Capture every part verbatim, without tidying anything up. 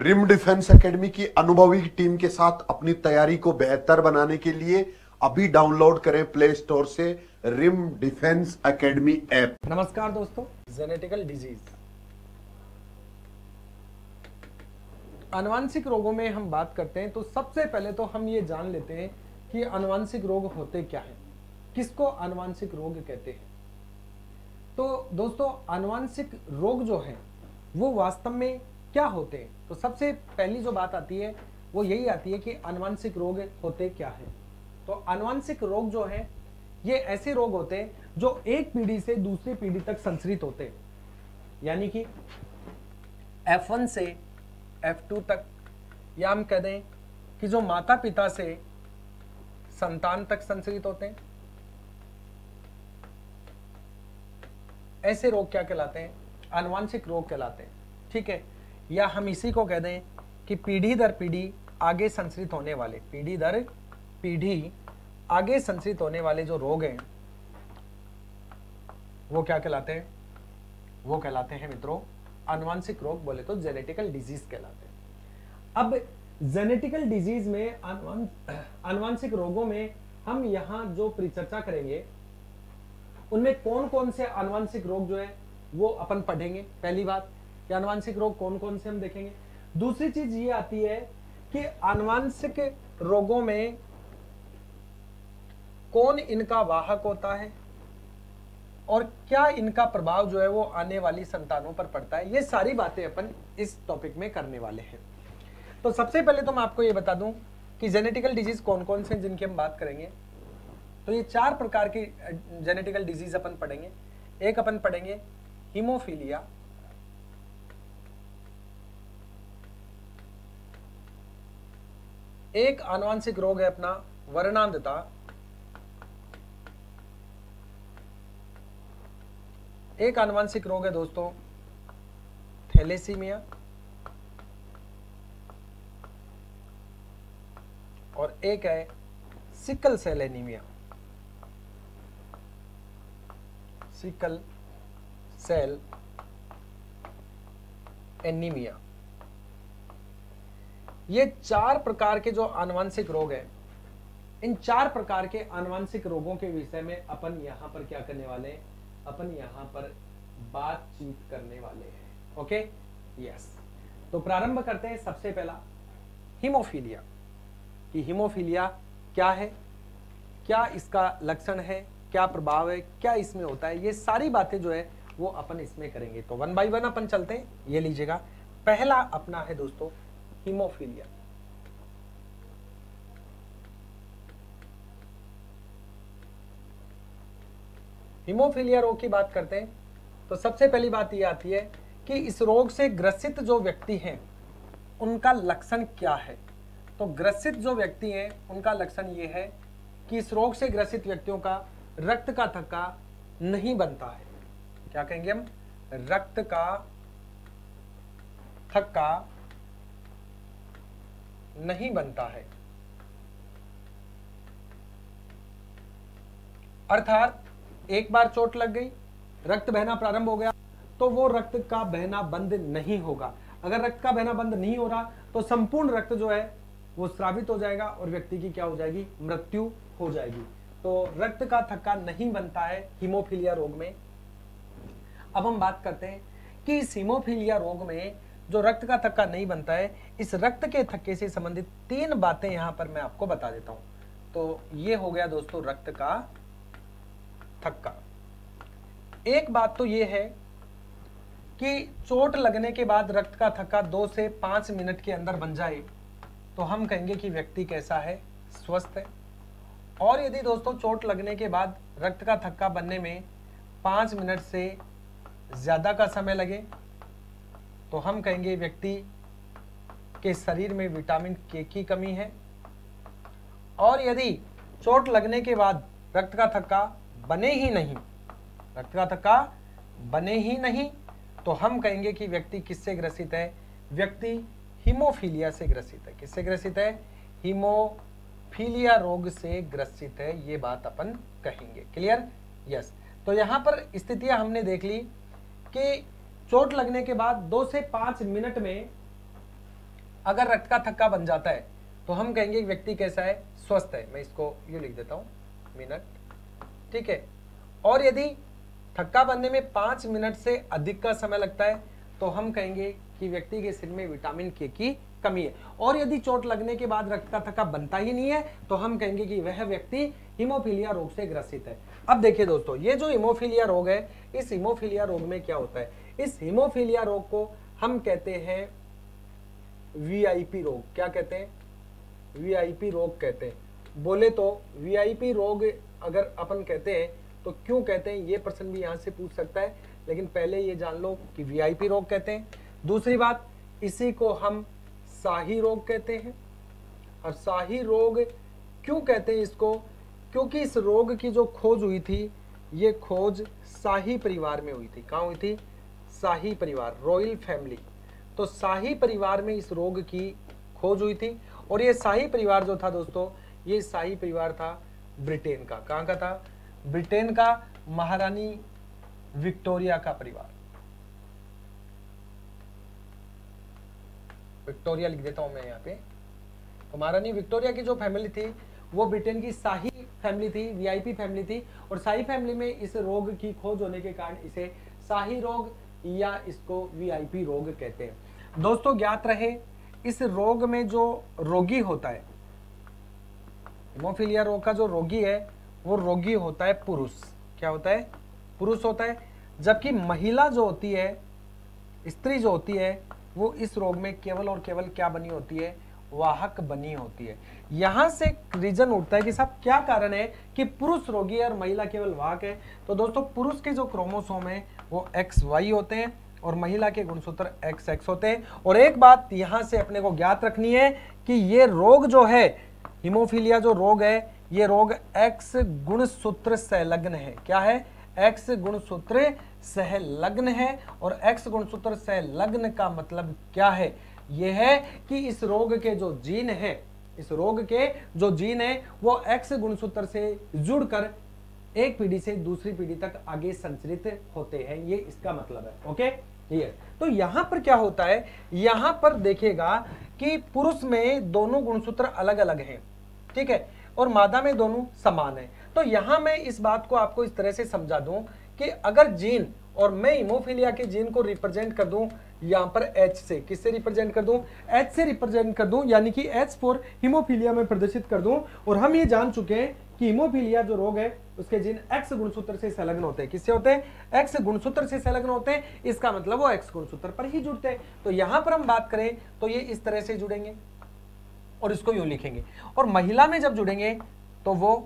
Rim defence academy की अनुभवी team के साथ अपनी तैयारी को बेहतर बनाने के लिए अभी डाउनलोड करें प्ले स्टोर से रिम डिफेंस एकेडमी ऐप। नमस्कार दोस्तों, जेनेटिकल डिजीज आनुवंशिक रोगों में हम बात करते हैं तो सबसे पहले तो हम ये जान लेते हैं कि आनुवंशिक रोग होते क्या हैं, किसको आनुवंशिक रोग कहते हैं। तो दोस्तों, आनुवंशिक रोग जो हैं वो वास्तव में क्या होते हैं, तो सबसे पहली जो बात आती है वो यही आती है कि आनुवंशिक रोग होते क्या हैं। तो आनुवंशिक रोग जो है ये ऐसे रोग होते हैं जो एक पीढ़ी से दूसरी पीढ़ी तक संचरित होते हैं, यानी कि एफ वन से एफ टू तक, या हम कह दें कि जो माता पिता से संतान तक संचरित होते हैं। ऐसे रोग क्या कहलाते हैं? आनुवंशिक रोग कहलाते हैं। ठीक है, या हम इसी को कह दें कि पीढ़ी दर पीढ़ी आगे संचरित होने वाले पीढ़ी दर पीढ़ी आगे संचरित होने वाले जो रोग हैं वो क्या कहलाते हैं? वो कहलाते हैं मित्रों आनुवंशिक रोग, बोले तो जेनेटिकल डिजीज कहलाते हैं। अब जेनेटिकल डिजीज में आनुवंशिक रोगों में हम यहां जो परिचर्चा करेंगे उनमें कौन कौन से आनुवंशिक रोग जो है वो अपन पढ़ेंगे। पहली बात कि आनुवंशिक रोग कौन कौन से हम देखेंगे। दूसरी चीज ये आती है कि आनुवंशिक रोगों में कौन इनका वाहक होता है और क्या इनका प्रभाव जो है वो आने वाली संतानों पर पड़ता है। ये सारी बातें अपन इस टॉपिक में करने वाले हैं। तो सबसे पहले तो मैं आपको ये बता दूं कि जेनेटिकल डिजीज कौन कौन से जिनकी हम बात करेंगे। तो ये चार प्रकार की जेनेटिकल डिजीज अपन पढ़ेंगे। एक अपन पढ़ेंगे हीमोफीलिया, एक आनुवंशिक रोग है अपना वर्णांधता, एक आनुवंशिक रोग है दोस्तों थैलेसीमिया, और एक है sickle cell anaemia. Sickle cell anaemia, ये चार प्रकार के जो आनुवंशिक रोग हैं, इन चार प्रकार के आनुवंशिक रोगों के विषय में अपन यहां पर क्या करने वाले हैं? अपन यहां पर बातचीत करने वाले हैं। Okay, yes. तो प्रारंभ करते हैं। सबसे पहला हीमोफीलिया, कि हीमोफीलिया क्या है, क्या इसका लक्षण है, क्या प्रभाव है, क्या इसमें होता है, ये सारी बातें जो है वो अपन इसमें करेंगे। तो वन बाय वन अपन चलते हैं। ये लीजिएगा, पहला अपना है दोस्तों हीमोफीलिया। हीमोफीलिया रोग की बात करते हैं तो सबसे पहली बात यह आती है कि इस रोग से ग्रसित जो व्यक्ति हैं उनका लक्षण क्या है। तो ग्रसित जो व्यक्ति हैं उनका लक्षण ये है कि इस रोग से ग्रसित व्यक्तियों का रक्त का थक्का नहीं बनता है। क्या कहेंगे हम? रक्त का थक्का नहीं बनता है, अर्थात एक बार चोट लग गई, रक्त बहना प्रारंभ हो गया तो वो रक्त का बहना बंद नहीं होगा। अगर रक्त का बहना बंद नहीं हो रहा तो संपूर्ण रक्त जो है वो स्रावित हो जाएगा और व्यक्ति की क्या हो जाएगी? मृत्यु हो जाएगी। तो रक्त का थक्का नहीं बनता है हीमोफीलिया रोग में। अब हम बात करते हैं कि इस हीमोफीलिया रोग में जो रक्त का थक्का नहीं बनता है, इस रक्त के थक्के से संबंधित तीन बातें यहां पर मैं आपको बता देता हूं। तो ये हो गया दोस्तों रक्त का थक्का। एक बात तो ये है कि चोट लगने के बाद रक्त का थक्का दो से पांच मिनट के अंदर बन जाए तो हम कहेंगे कि व्यक्ति कैसा है? स्वस्थ है। और यदि दोस्तों चोट लगने के बाद रक्त का थक्का बनने में पांच मिनट से ज्यादा का समय लगे तो हम कहेंगे व्यक्ति के शरीर में विटामिन के की कमी है। और यदि चोट लगने के बाद रक्त का थक्का बने ही नहीं रक्त का थक्का बने ही नहीं तो हम कहेंगे कि व्यक्ति किससे ग्रसित है? व्यक्ति हीमोफीलिया से ग्रसित है। किससे ग्रसित है? हीमोफीलिया रोग से ग्रसित है। ये बात अपन कहेंगे। क्लियर? यस। तो यहां पर स्थितियां हमने देख ली कि चोट लगने के बाद दो से पांच मिनट में अगर रक्त का थक्का बन जाता है तो हम कहेंगे व्यक्ति कैसा है, स्वस्थ है। मैं इसको यूं लिख देता हूं, मिनट, ठीक है। और यदि थक्का बनने में पांच मिनट से अधिक का समय लगता है तो हम कहेंगे कि व्यक्ति के शरीर में विटामिन के की कमी है। और यदि चोट लगने के बाद रक्त का थक्का बनता ही नहीं है तो हम कहेंगे कि वह व्यक्ति हीमोफीलिया रोग से ग्रसित है। अब देखिए दोस्तों, ये जो हीमोफीलिया रोग है, इस हीमोफीलिया रोग में क्या होता है, इस हीमोफीलिया रोग को हम कहते हैं वीआईपी रोग। क्या कहते हैं, वीआईपी रोग कहते हैं। बोले तो वीआईपी रोग अगर अपन कहते हैं तो क्यों कहते हैं, ये प्रश्न भी यहां से पूछ सकता है, लेकिन पहले ये जान लो कि वीआईपी रोग कहते हैं। दूसरी बात, इसी को हम शाही रोग कहते हैं। और शाही रोग क्यों कहते हैं इसको, क्योंकि इस रोग की जो खोज हुई थी, ये खोज शाही परिवार में हुई थी। कहाँ हुई थी, शाही परिवार, रॉयल फैमिली। तो शाही परिवार में इस रोग की खोज हुई थी। और ये शाही परिवार जो था दोस्तों, ये शाही परिवार था ब्रिटेन का। कहाँ का था, ब्रिटेन का, महारानी विक्टोरिया का परिवार। विक्टोरिया लिख देता हूं मैं यहाँ पे। तो महारानी विक्टोरिया की जो फैमिली थी वो ब्रिटेन की शाही फैमिली थी, वीआईपी फैमिली थी। और शाही फैमिली में इस रोग की खोज होने के कारण इसे शाही रोग या इसको वीआईपी रोग कहते हैं। दोस्तों ज्ञात रहे, इस रोग में जो रोगी होता है, हीमोफीलिया रोग का जो रोगी है वो रोगी होता है पुरुष। क्या होता है, पुरुष होता है। जबकि महिला जो होती है, स्त्री जो होती है, वो इस रोग में केवल और केवल क्या बनी होती है, वाहक बनी होती है। यहां से रीजन उठता है कि साहब क्या कारण है कि पुरुष रोगी है और महिला केवल वाहक है। तो दोस्तों पुरुष के जो क्रोमोसोम है वो एक्स वाई होते हैं और महिला के गुणसूत्र एक्स एक्स होते हैं। और एक बात यहां से अपने को ज्ञात रखनी है कि ये रोग जो है, हीमोफीलिया जो रोग है, ये रोग एक्स गुणसूत्र संलग्न है। क्या है, एक्स गुणसूत्र संलग्न है। और एक्स गुणसूत्र संलग्न का मतलब क्या है, यह है कि इस रोग के जो जीन है, इस रोग के जो जीन है वो एक्स गुणसूत्र से जुड़कर एक पीढ़ी से दूसरी पीढ़ी तक आगे संचरित होते हैं। ये इसका मतलब है। ओके, ये तो यहां पर क्या होता है, यहां पर देखिएगा कि पुरुष में दोनों गुणसूत्र अलग अलग हैं, ठीक है, और मादा में दोनों समान है। तो यहां मैं इस बात को आपको इस तरह से समझा दूं कि अगर जीन, और मैं हीमोफीलिया के जीन को रिप्रेजेंट कर दूं यहां पर H से, किससे रिप्रेजेंट कर दूं, H से रिप्रेजेंट कर दूं, यानी कि H फॉर हीमोफीलिया में प्रदर्शित कर दूं। और हम ये जान चुके हैं कि हीमोफीलिया जो रोग है उसके जीन X गुणसूत्र से संलग्न होते हैं। किससे होते हैं, X गुणसूत्र से संलग्न होते हैं। इसका मतलब वो X गुणसूत्र पर ही जुड़ते हैं। तो यहां पर हम बात करें तो ये इस तरह से जुड़ेंगे और इसको यूं लिखेंगे। और महिला में जब जुड़ेंगे तो वो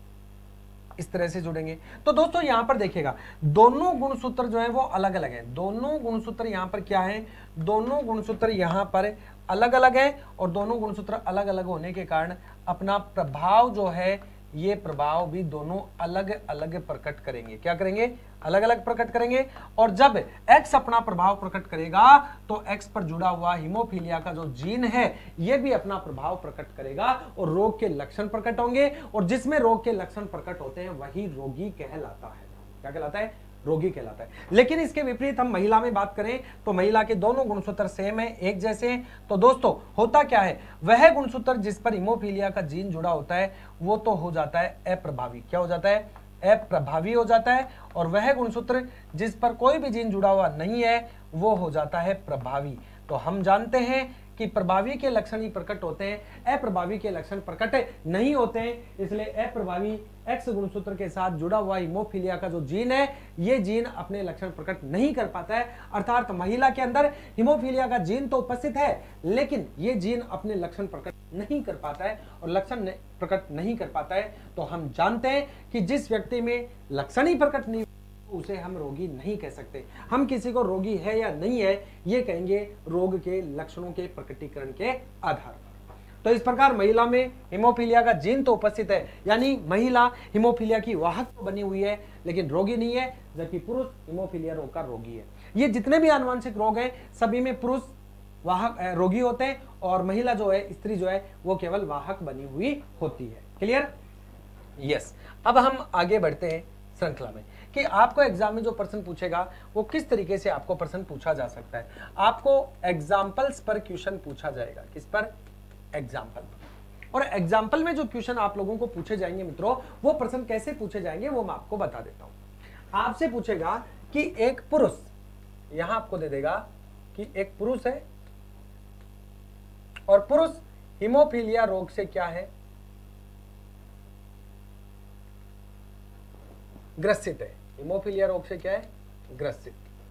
इस तरह से जुड़ेंगे। तो दोस्तों यहां पर देखिएगा दोनों गुणसूत्र जो है वो अलग अलग हैं। दोनों गुणसूत्र यहां पर क्या है, दोनों गुणसूत्र यहां पर अलग अलग है। और दोनों गुणसूत्र अलग अलग होने के कारण अपना प्रभाव जो है, ये प्रभाव भी दोनों अलग अलग प्रकट करेंगे। क्या करेंगे, अलग अलग प्रकट करेंगे। और जब X अपना प्रभाव प्रकट करेगा तो X पर जुड़ा हुआ हीमोफीलिया का जो जीन है ये भी अपना प्रभाव प्रकट करेगा और रोग के लक्षण प्रकट होंगे। और जिसमें रोग के लक्षण प्रकट होते हैं वही रोगी कहलाता है। क्या कहलाता है, रोगी कहलाता है। लेकिन इसके विपरीत हम महिला में बात करें तो महिला के दोनों गुणसूत्र सेम है, एक जैसे हैं। तो दोस्तों होता क्या है, वह गुणसूत्र जिस पर हीमोफीलिया का जीन जुड़ा होता है वो तो हो जाता है अप्रभावी। क्या हो जाता है, अप्रभावी हो जाता है। और वह गुणसूत्र जिस पर कोई भी जीन जुड़ा हुआ नहीं है वो हो जाता है प्रभावी। तो हम जानते हैं कि प्रभावी के लक्षण ही प्रकट होते हैं, अप्रभावी के लक्षण प्रकट नहीं होते हैं। इसलिए अप्रभावी एक्स गुणसूत्र के साथ जुड़ा हुआ हीमोफीलिया का जो जीन है ये जीन अपने लक्षण प्रकट नहीं कर पाता है। अर्थात महिला के अंदर हीमोफीलिया का जीन तो उपस्थित है लेकिन ये जीन अपने लक्षण प्रकट नहीं कर पाता है। और लक्षण प्रकट नहीं कर पाता है तो हम जानते हैं कि जिस व्यक्ति में लक्षण ही प्रकट नहीं उसे हम रोगी नहीं कह सकते। हम किसी को रोगी है या नहीं है ये कहेंगे रोग के लक्षणों के प्रकटीकरण के आधार पर। तो इस प्रकार महिला में हीमोफीलिया का जीन तो उपस्थित है, यानी महिला हीमोफीलिया की वाहक तो बनी हुई है लेकिन रोगी नहीं है, जबकि पुरुष हीमोफीलिया रोग का रोगी है। ये जितने भी आनुवंशिक रोग हैं सभी में पुरुष वाहक रोगी होते हैं और महिला जो है, स्त्री जो है वो केवल वाहक बनी हुई होती है। Clear, yes. अब हम आगे बढ़ते हैं श्रृंखला में कि आपको एग्जाम में जो प्रश्न पूछेगा वो किस तरीके से आपको प्रश्न पूछा जा सकता है। आपको एग्जाम्पल्स पर क्वेश्चन पूछा जाएगा। किस पर? एग्जाम्पल पर। और एग्जाम्पल में जो क्वेश्चन आप लोगों को पूछे जाएंगे मित्रों, वो प्रश्न कैसे पूछे जाएंगे वो मैं आपको बता देता हूं। आपसे पूछेगा कि एक पुरुष, यहां आपको दे देगा कि एक पुरुष है और पुरुष हीमोफीलिया रोग से क्या है? ग्रसित है। हीमोफीलिया रोग से क्या है? ग्रसित।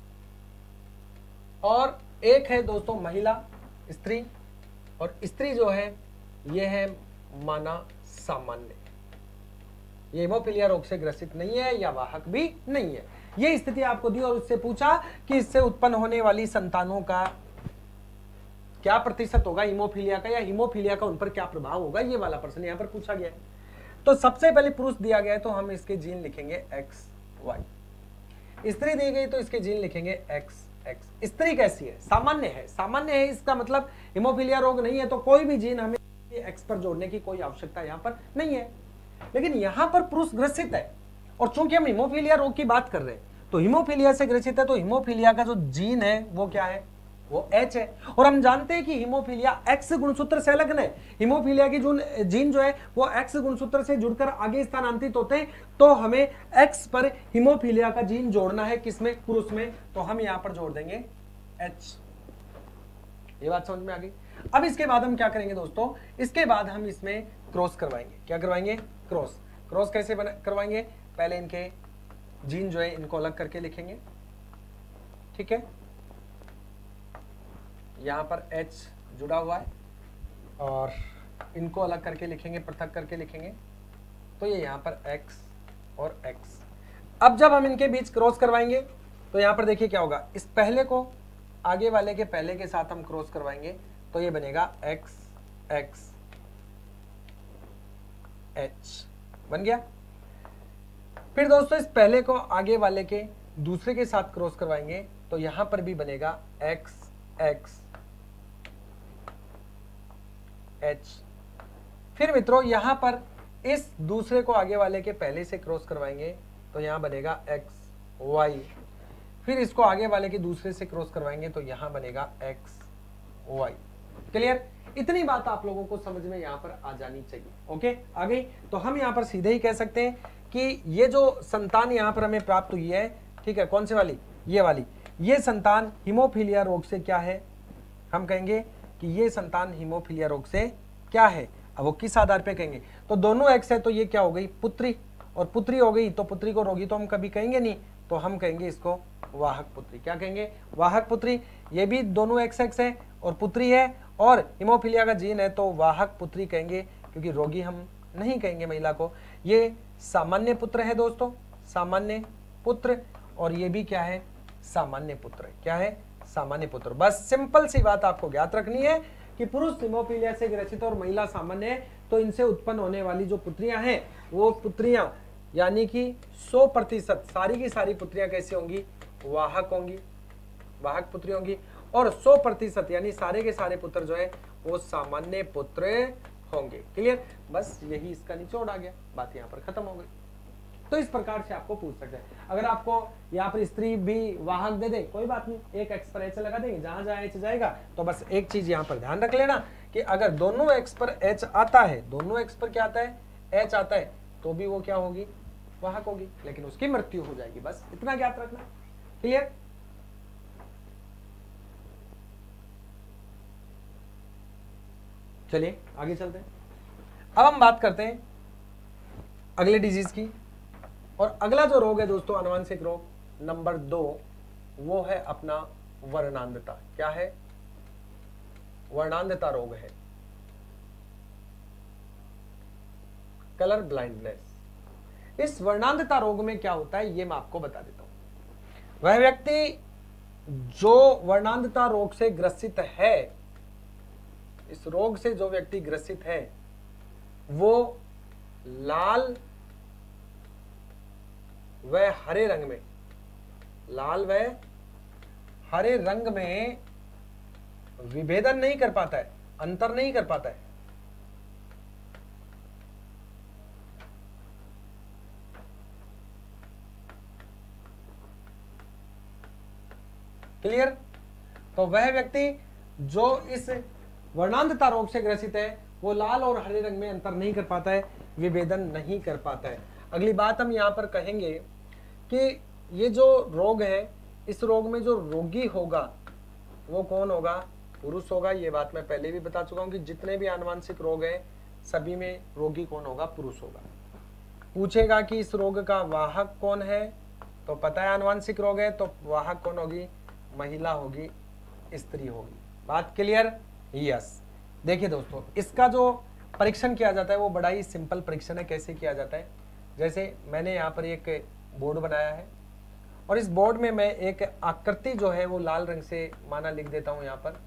और एक है दोस्तों महिला, स्त्री, और स्त्री जो है ये है माना सामान्य। ये हीमोफीलिया रोग से ग्रसित नहीं है या वाहक भी नहीं है। ये स्थिति आपको दी और उससे पूछा कि इससे उत्पन्न होने वाली संतानों का क्या प्रतिशत होगा हीमोफीलिया का, या हीमोफीलिया का उन पर क्या प्रभाव होगा। ये वाला प्रश्न यहां पर पूछा गया है। तो सबसे पहले पुरुष दिया गया है तो हम इसके जीन लिखेंगे एक्स वाई। स्त्री दी गई तो इसके जीन लिखेंगे एक्स एक्स। स्त्री कैसी है? सामान्य है। सामान्य है इसका मतलब हीमोफीलिया रोग नहीं है, तो कोई भी जीन हमें एक्स पर जोड़ने की कोई आवश्यकता यहां पर नहीं है। लेकिन यहां पर पुरुष ग्रसित है और चूंकि हम हीमोफीलिया रोग की बात कर रहे हैं तो हीमोफीलिया से ग्रसित है, तो हीमोफीलिया का जो जीन है वो क्या है? वो एच है। और हम जानते हैं कि हीमोफीलिया एक्स गुणसूत्र से अलग है। हीमोफीलिया की जो जीन जो है वो एक्स गुणसूत्र से जुड़कर आगे स्थानांतरित होते हैं, तो हमें एक्स पर हीमोफीलिया का जीन जोड़ना है। किसमें? पुरुष में। तो हम यहां पर जोड़ देंगे एच। ये बात समझ में आ गई। अब इसके बाद हम क्या करेंगे दोस्तों? इसके बाद हम इसमें क्रॉस करवाएंगे। क्या करवाएंगे? क्रॉस। क्रॉस कैसे करवाएंगे? पहले इनके जीन जो है इनको अलग करके लिखेंगे, ठीक है। यहां पर H जुड़ा हुआ है और इनको अलग करके लिखेंगे, पृथक करके लिखेंगे, तो ये यहां पर X और X। अब जब हम इनके बीच क्रॉस करवाएंगे तो यहां पर देखिए क्या होगा। इस पहले को आगे वाले के पहले के साथ हम क्रॉस करवाएंगे तो ये बनेगा X X H बन गया। फिर दोस्तों इस पहले को आगे वाले के दूसरे के साथ क्रॉस करवाएंगे तो यहां पर भी बनेगा X X H। फिर मित्रों यहां पर इस दूसरे को आगे वाले के पहले से क्रॉस करवाएंगे तो यहां बनेगा X Y। फिर इसको आगे वाले के दूसरे से क्रॉस करवाएंगे तो यहां बनेगा X Y। क्लियर? इतनी बात आप लोगों को समझ में यहां पर आ जानी चाहिए। ओके, आ गई? तो हम यहां पर सीधे ही कह सकते हैं कि ये जो संतान यहां पर हमें प्राप्त हुई है, ठीक है, कौन सी वाली? ये वाली। ये संतान हीमोफीलिया रोग से क्या है? हम कहेंगे कि ये संतान हीमोफीलिया रोग से क्या है। अब वो किस आधार पे कहेंगे? तो दोनों एक्स है तो ये क्या हो गई? पुत्री। और पुत्री हो गई तो पुत्री को रोगी तो हम कभी कहेंगे नहीं, तो हम कहेंगे इसको वाहक पुत्री। क्या कहेंगे? वाहक पुत्री। ये भी दोनों एक्स एक्स है और पुत्री है और हीमोफीलिया का जीन है तो वाहक पुत्री कहेंगे, क्योंकि रोगी हम नहीं कहेंगे महिला को। ये सामान्य पुत्र है दोस्तों, सामान्य पुत्र। और ये भी क्या है? सामान्य पुत्र। क्या है? सामान्य पुत्र। बस सिंपल सी बात आपको ज्ञात रखनी है कि पुरुष हीमोफीलिया से ग्रसित और महिला सामान्य है, तो इनसे उत्पन्न होने वाली जो पुत्रियां हैं वो पुत्रियां यानी कि सौ प्रतिशत सारी की सारी पुत्रियां कैसी होंगी? वाहक होंगी, वाहक पुत्री होंगी। और सौ प्रतिशत यानी सारे के सारे पुत्र जो है वो सामान्य पुत्र होंगे। क्लियर? बस यही इसका निचोड़ आ गया, बात यहाँ पर खत्म हो गई। तो इस प्रकार से आपको पूछ सकते हैं। अगर आपको यहाँ पर स्त्री भी वाहक दे दे कोई बात नहीं, एक एक्स पर एच लगा देंगे, जहां जहां एच जाएगा। तो बस एक चीज यहाँ पर ध्यान रख लेना कि अगर दोनों एक्स पर एच आता है, दोनों एक्स पर क्या आता है? एच आता है, तो भी वो क्या होगी? वाहक होगी, लेकिन उसकी मृत्यु हो जाएगी। बस इतना ज्ञात रखना। क्लियर? चलिए आगे चलते हैं। अब हम बात करते हैं अगले डिजीज की। और अगला जो रोग है दोस्तों आनुवंशिक रोग नंबर दो, वो है अपना वर्णांधता। क्या है? वर्णांधता रोग है, कलर ब्लाइंडनेस। इस वर्णांधता रोग में क्या होता है ये मैं आपको बता देता हूं। वह व्यक्ति जो वर्णांधता रोग से ग्रसित है, इस रोग से जो व्यक्ति ग्रसित है वो लाल व हरे रंग में, लाल व हरे रंग में विभेदन नहीं कर पाता है, अंतर नहीं कर पाता है। क्लियर? तो वह व्यक्ति जो इस वर्णांधता रोग से ग्रसित है वो लाल और हरे रंग में अंतर नहीं कर पाता है, विभेदन नहीं कर पाता है। अगली बात हम यहाँ पर कहेंगे कि ये जो रोग है, इस रोग में जो रोगी होगा वो कौन होगा? पुरुष होगा। ये बात मैं पहले भी बता चुका हूँ कि जितने भी आनुवंशिक रोग हैं सभी में रोगी कौन होगा? पुरुष होगा। पूछेगा कि इस रोग का वाहक कौन है, तो पता है आनुवंशिक रोग है, तो वाहक कौन होगी? महिला होगी, स्त्री होगी। बात क्लियर? यस। देखिए दोस्तों, इसका जो परीक्षण किया जाता है वो बड़ा ही सिंपल परीक्षण है। कैसे किया जाता है? जैसे मैंने यहाँ पर एक बोर्ड बनाया है और इस बोर्ड में मैं एक आकृति जो है वो लाल रंग से माना लिख देता हूँ। यहाँ पर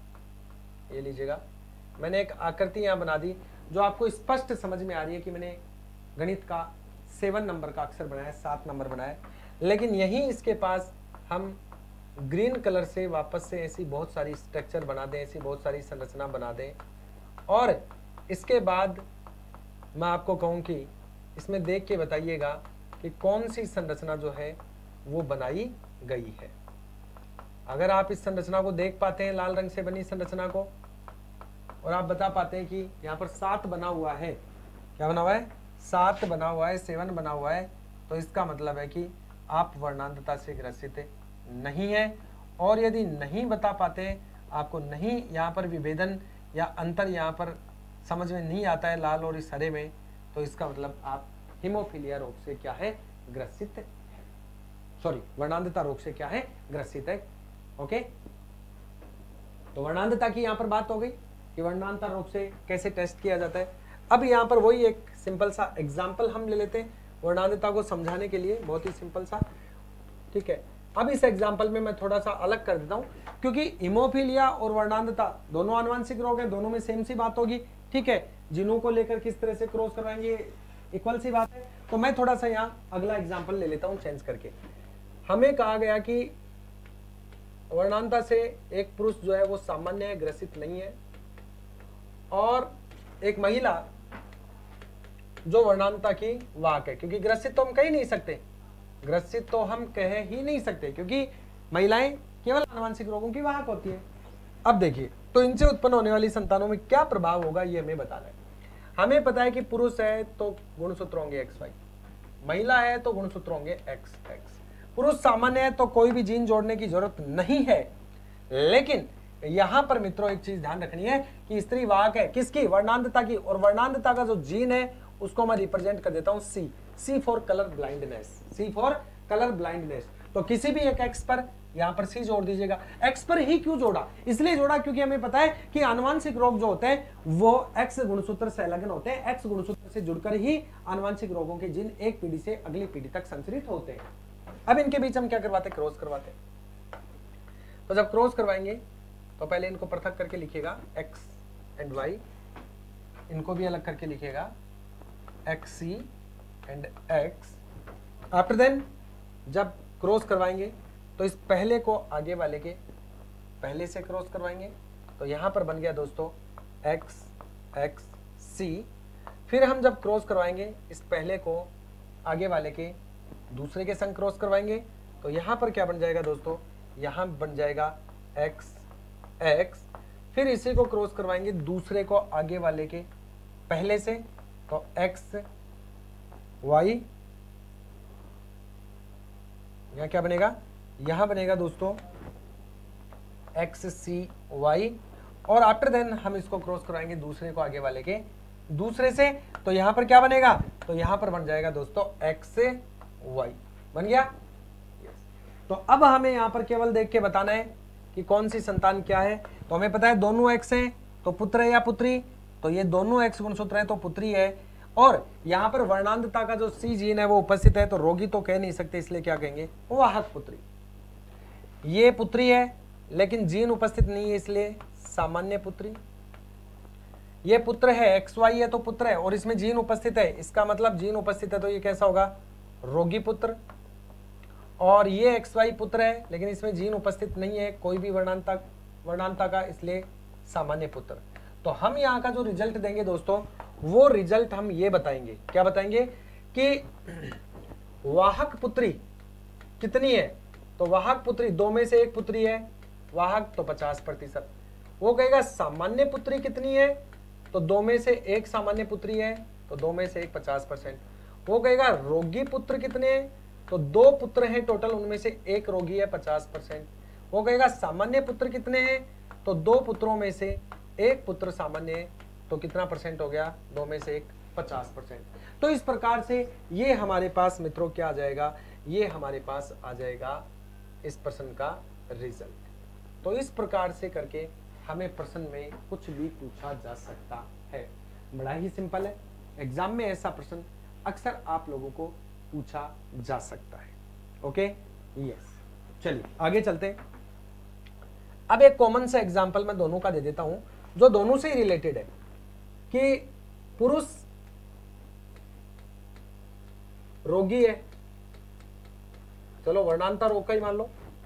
ये लीजिएगा, मैंने एक आकृति यहाँ बना दी जो आपको स्पष्ट समझ में आ रही है कि मैंने गणित का सेवन नंबर का अक्षर बनाया, सात नंबर बनाया। लेकिन यहीं इसके पास हम ग्रीन कलर से वापस से ऐसी बहुत सारी स्ट्रक्चर बना दें, ऐसी बहुत सारी संरचना बना दें और इसके बाद मैं आपको कहूँ कि इसमें देख के बताइएगा कि कौन सी संरचना जो है वो बनाई गई है। अगर आप इस संरचना को देख पाते हैं, लाल रंग से बनी संरचना को, और आप बता पाते हैं कि यहाँ पर सात बना हुआ है, क्या बना हुआ है? सात बना हुआ है, सेवन बना हुआ है, तो इसका मतलब है कि आप वर्णांधता से ग्रसित नहीं है। और यदि नहीं बता पाते, आपको नहीं यहाँ पर विभेदन या अंतर यहाँ पर समझ में नहीं आता है लाल और इस हरे में, तो इसका मतलब आप हीमोफीलिया रोग से क्या है? ग्रसित है। सॉरी, वर्णांधता रोग से क्या है? ग्रसित है। ओके, तो वर्णांधता की यहाँ पर बात हो गई कि वर्णांधता रोग से कैसे टेस्ट किया जाता है। अब यहाँ पर वही एक सिंपल सा एग्जाम्पल हम ले लेते हैं वर्णांधता को समझाने के लिए, बहुत ही सिंपल सा। ठीक है, अब इस एग्जाम्पल में मैं थोड़ा सा अलग कर देता हूँ, क्योंकि हीमोफीलिया और वर्णांधता दोनों आनुवंशिक रोग हैं, दोनों में सेम सी बात होगी। ठीक है, जिनों को लेकर किस तरह से क्रॉस करवाएंगे इक्वल सी बात है। तो मैं थोड़ा सा यहाँ अगला एग्जाम्पल ले लेता हूँ चेंज करके। हमें कहा गया कि वर्णांधता से एक पुरुष जो है वो सामान्य है, ग्रसित नहीं है, और एक महिला जो वर्णांधता की वाहक है। क्योंकि ग्रसित तो हम कह ही नहीं सकते, ग्रसित तो हम कह ही नहीं सकते क्योंकि महिलाएं केवल आनुवंशिक रोगों की वाहक होती है। अब देखिए, तो इनसे उत्पन्न होने वाली संतानों में क्या प्रभाव होगा ये हमें बताना है। हमें पता है कि पुरुष है तो गुणसूत्र होंगे एक्स वाई, महिला है तो गुणसूत्र होंगे एक्स एक्स। पुरुष सामान्य है तो कोई भी जीन जोड़ने की जरूरत नहीं है। लेकिन यहां पर मित्रों एक चीज ध्यान रखनी है कि स्त्री वाहक है किसकी? वर्णांधता की। और वर्णांधता का जो जीन है उसको मैं रिप्रेजेंट कर देता हूं C, C for colour blindness, C for colour blindness. तो किसी भी एक एक्स पर यहां पर सी जोड़ दीजिएगा। एक्स पर ही क्यों जोड़ा? इसलिए जोड़ा क्योंकि हमें पता है कि आनुवंशिक रोग जो होते हैं वो एक्स गुणसूत्र से अलग होते हैं। एक्स गुणसूत्र से जुड़कर ही आनुवंशिक रोगों के जीन एक पीढ़ी से अगली पीढ़ी तक संचरित होते हैं। अब इनके बीच हम क्या करवाते? क्रॉस करवाते। तो जब क्रॉस करवाएंगे तो पहले इनको पृथक करके लिखिएगा एक्स एंड वाई, इनको भी अलग करके लिखिएगा X C and X. After then जब क्रॉस करवाएंगे तो इस पहले को आगे वाले के पहले से क्रॉस करवाएंगे, तो यहां पर बन गया दोस्तों एक्स एक्स सी। फिर हम जब क्रॉस करवाएंगे इस पहले को आगे वाले के दूसरे के संग क्रॉस करवाएंगे, तो यहां पर क्या बन जाएगा दोस्तों? यहां बन जाएगा एक्स एक्स। फिर इसी को क्रॉस करवाएंगे दूसरे को आगे वाले के पहले से, तो एक्स वाई। यहां क्या बनेगा? यहां बनेगा दोस्तों एक्स सी वाई। और आफ्टर देन हम इसको क्रॉस करवाएंगे दूसरे को आगे वाले के दूसरे से, तो यहां पर क्या बनेगा? तो यहां पर बन जाएगा दोस्तों एक्स वाई। बन गया? तो अब हमें यहां पर केवल देख के बताना है कि कौन सी संतान क्या है। तो हमें पता है दोनों एक्स हैं तो पुत्र है या पुत्री, तो ये दोनों एक्स गुणसूत्र हैं तो पुत्री है। और यहां पर वर्णांधता का जो सी जीन है वो उपस्थित है, तो रोगी तो कह नहीं सकते, इसलिए क्या कहेंगे? वाहक पुत्री। ये पुत्री है लेकिन जीन उपस्थित नहीं है, इसलिए सामान्य पुत्री। ये पुत्र है, एक्स वाई है तो पुत्र है, और इसमें जीन उपस्थित है, इसका मतलब जीन उपस्थित है तो ये कैसा होगा? रोगी पुत्र। और ये एक्स वाई पुत्र है लेकिन इसमें जीन उपस्थित नहीं है कोई भी वर्णांता वर्णांता का, इसलिए सामान्य पुत्र। तो हम यहाँ का जो रिजल्ट देंगे दोस्तों, वो रिजल्ट हम ये बताएंगे, क्या बताएंगे कि वाहक पुत्री कितनी है? तो वाहक पुत्री दो में से एक पुत्री है, वाहक तो पचास प्रतिशत। वो कहेगा सामान्य पुत्री कितनी है, तो दो में से एक सामान्य पुत्री है, तो दो में से एक पचास परसेंट। वो कहेगा रोगी पुत्र कितने हैं, तो दो पुत्र हैं टोटल, उनमें से एक रोगी है, पचास परसेंट। वो कहेगा सामान्य पुत्र कितने हैं, तो दो पुत्रों में से एक पुत्र सामान्य है, तो कितना परसेंट हो गया, दो में से एक पचास परसेंट। तो इस प्रकार से ये हमारे पास मित्रों क्या आ जाएगा, ये हमारे पास आ जाएगा इस प्रश्न का रिजल्ट। तो इस प्रकार से करके हमें प्रश्न में कुछ भी पूछा जा सकता है। बड़ा ही सिंपल है, एग्जाम में ऐसा प्रश्न अक्सर आप लोगों को पूछा जा सकता है। ओके, यस, चलिए आगे चलते हैं। अब एक कॉमन सा एग्जांपल मैं दोनों का दे देता हूं, जो दोनों से ही रिलेटेड है कि पुरुष रोगी है, चलो वर्णांतर रोग का ही मान लो,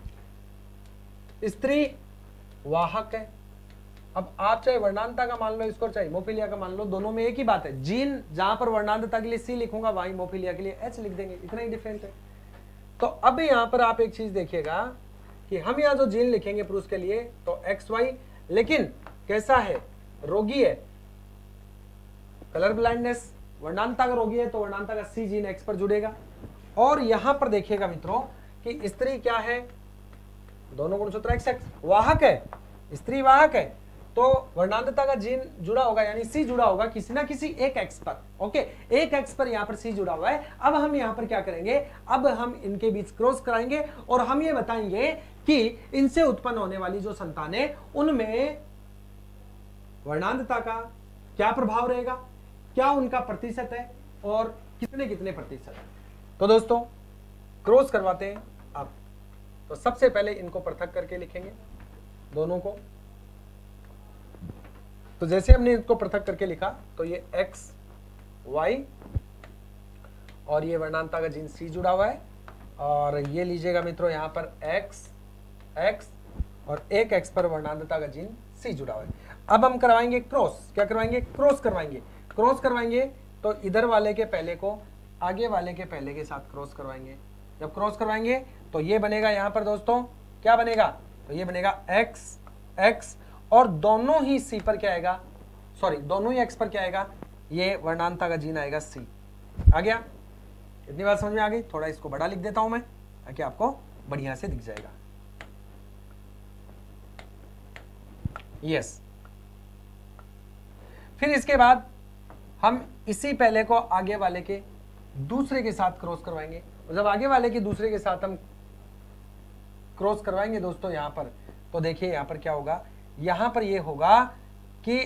स्त्री वाहक है। अब आप चाहे वर्णांता का मान लो इसको, चाहे हिमोफीलिया का मान लो, दोनों में एक ही बात है। जीन जहां पर वर्णांतता के लिए सी लिखूंगा, वहीं हिमोफीलिया के लिए एच लिख देंगे, इतना ही डिफरेंस है। तो अब यहां पर आप एक चीज देखिएगा कि हम यहां जो जीन लिखेंगे पुरुष के लिए तो एक्स वाई, लेकिन कैसा है, रोगी है, कलर ब्लाइंडनेस, वर्णांता का रोगी है तो वर्णांता का सी जीन एक्स पर जुड़ेगा। और यहां पर देखिएगा मित्रों कि स्त्री क्या है, दोनों गुणसूत्र एक्स एक्स, वाहक है, स्त्री वाहक है, तो वर्णांतता का जीन जुड़ा होगा, यानी सी जुड़ा होगा किसी ना किसी एक एक्स पर। ओके, एक एक्स पर यहां पर सी जुड़ा हुआ है। अब हम यहां पर क्या करेंगे, अब हम इनके बीच क्रॉस कराएंगे और हम ये बताएंगे कि इनसे उत्पन्न होने वाली जो संतानें, उनमें वर्णांतता का क्या प्रभाव रहेगा, क्या उनका प्रतिशत है और कितने कितने प्रतिशत है। तो दोस्तों क्रॉस करवाते हैं अब। तो सबसे पहले इनको पृथक करके लिखेंगे दोनों को। तो जैसे हमने इनको पृथक करके लिखा तो ये x y और ये वर्णांता का जीन c जुड़ा हुआ है, और ये लीजिएगा मित्रों यहां पर x x और एक x पर वर्णांतता का जीन c जुड़ा हुआ है। अब हम करवाएंगे क्रॉस, क्या करवाएंगे, क्रॉस करवाएंगे। क्रॉस करवाएंगे तो इधर वाले के पहले को आगे वाले के पहले के साथ क्रॉस करवाएंगे। जब क्रॉस करवाएंगे तो ये बनेगा यहां पर दोस्तों, क्या बनेगा, तो ये बनेगा x x और दोनों ही c पर क्या आएगा, सॉरी दोनों ही x पर क्या आएगा, ये वर्णांता का जीन आएगा c। आ गया, इतनी बात समझ में आ गई। थोड़ा इसको बड़ा लिख देता हूं मैं ताकि आपको बढ़िया से दिख जाएगा। यस, फिर इसके बाद हम इसी पहले को आगे वाले के दूसरे के साथ क्रॉस करवाएंगे। और जब आगे वाले के दूसरे के साथ हम क्रॉस करवाएंगे दोस्तों यहां पर, तो देखिए यहां पर क्या होगा, यहां पर ये होगा कि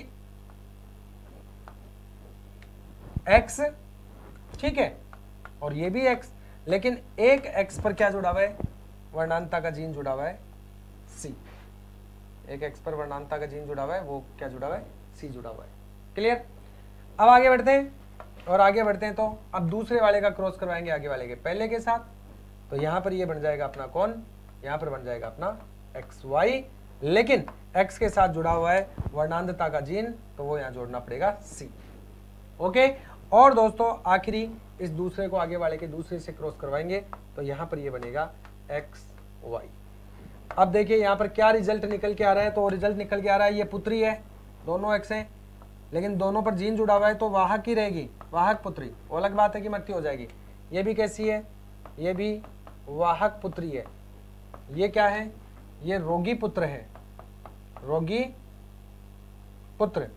x, ठीक है, और ये भी x, लेकिन एक x पर क्या जुड़ा हुआ है, वर्णांता का जीन जुड़ा हुआ है c। एक x पर वर्णांता का जीन जुड़ा हुआ है, वो क्या जुड़ा हुआ है, c जुड़ा हुआ है। क्लियर। अब आगे बढ़ते हैं और आगे बढ़ते हैं तो अब दूसरे वाले का क्रॉस करवाएंगे आगे वाले के पहले के साथ। तो यहां पर ये बन जाएगा अपना कौन, यहां पर बन जाएगा अपना एक्स वाई, लेकिन x के साथ जुड़ा हुआ है वर्णांतता का जीन, तो वो यहां जोड़ना पड़ेगा c। ओके, और दोस्तों आखिरी इस दूसरे को आगे वाले के दूसरे से क्रॉस करवाएंगे तो यहां पर ये बनेगा एक्स वाई। अब देखिए यहां पर क्या रिजल्ट निकल के आ रहा है, तो रिजल्ट निकल के आ रहा है ये पुत्री है, दोनों एक्स हैं, लेकिन दोनों पर जीन जुड़ा हुआ है तो वाहक ही रहेगी, वाहक पुत्री। वो अलग बात है कि मट्टी हो जाएगी। ये भी कैसी है, ये भी वाहक पुत्री है। ये क्या है, ये रोगी पुत्र है, रोगी पुत्र,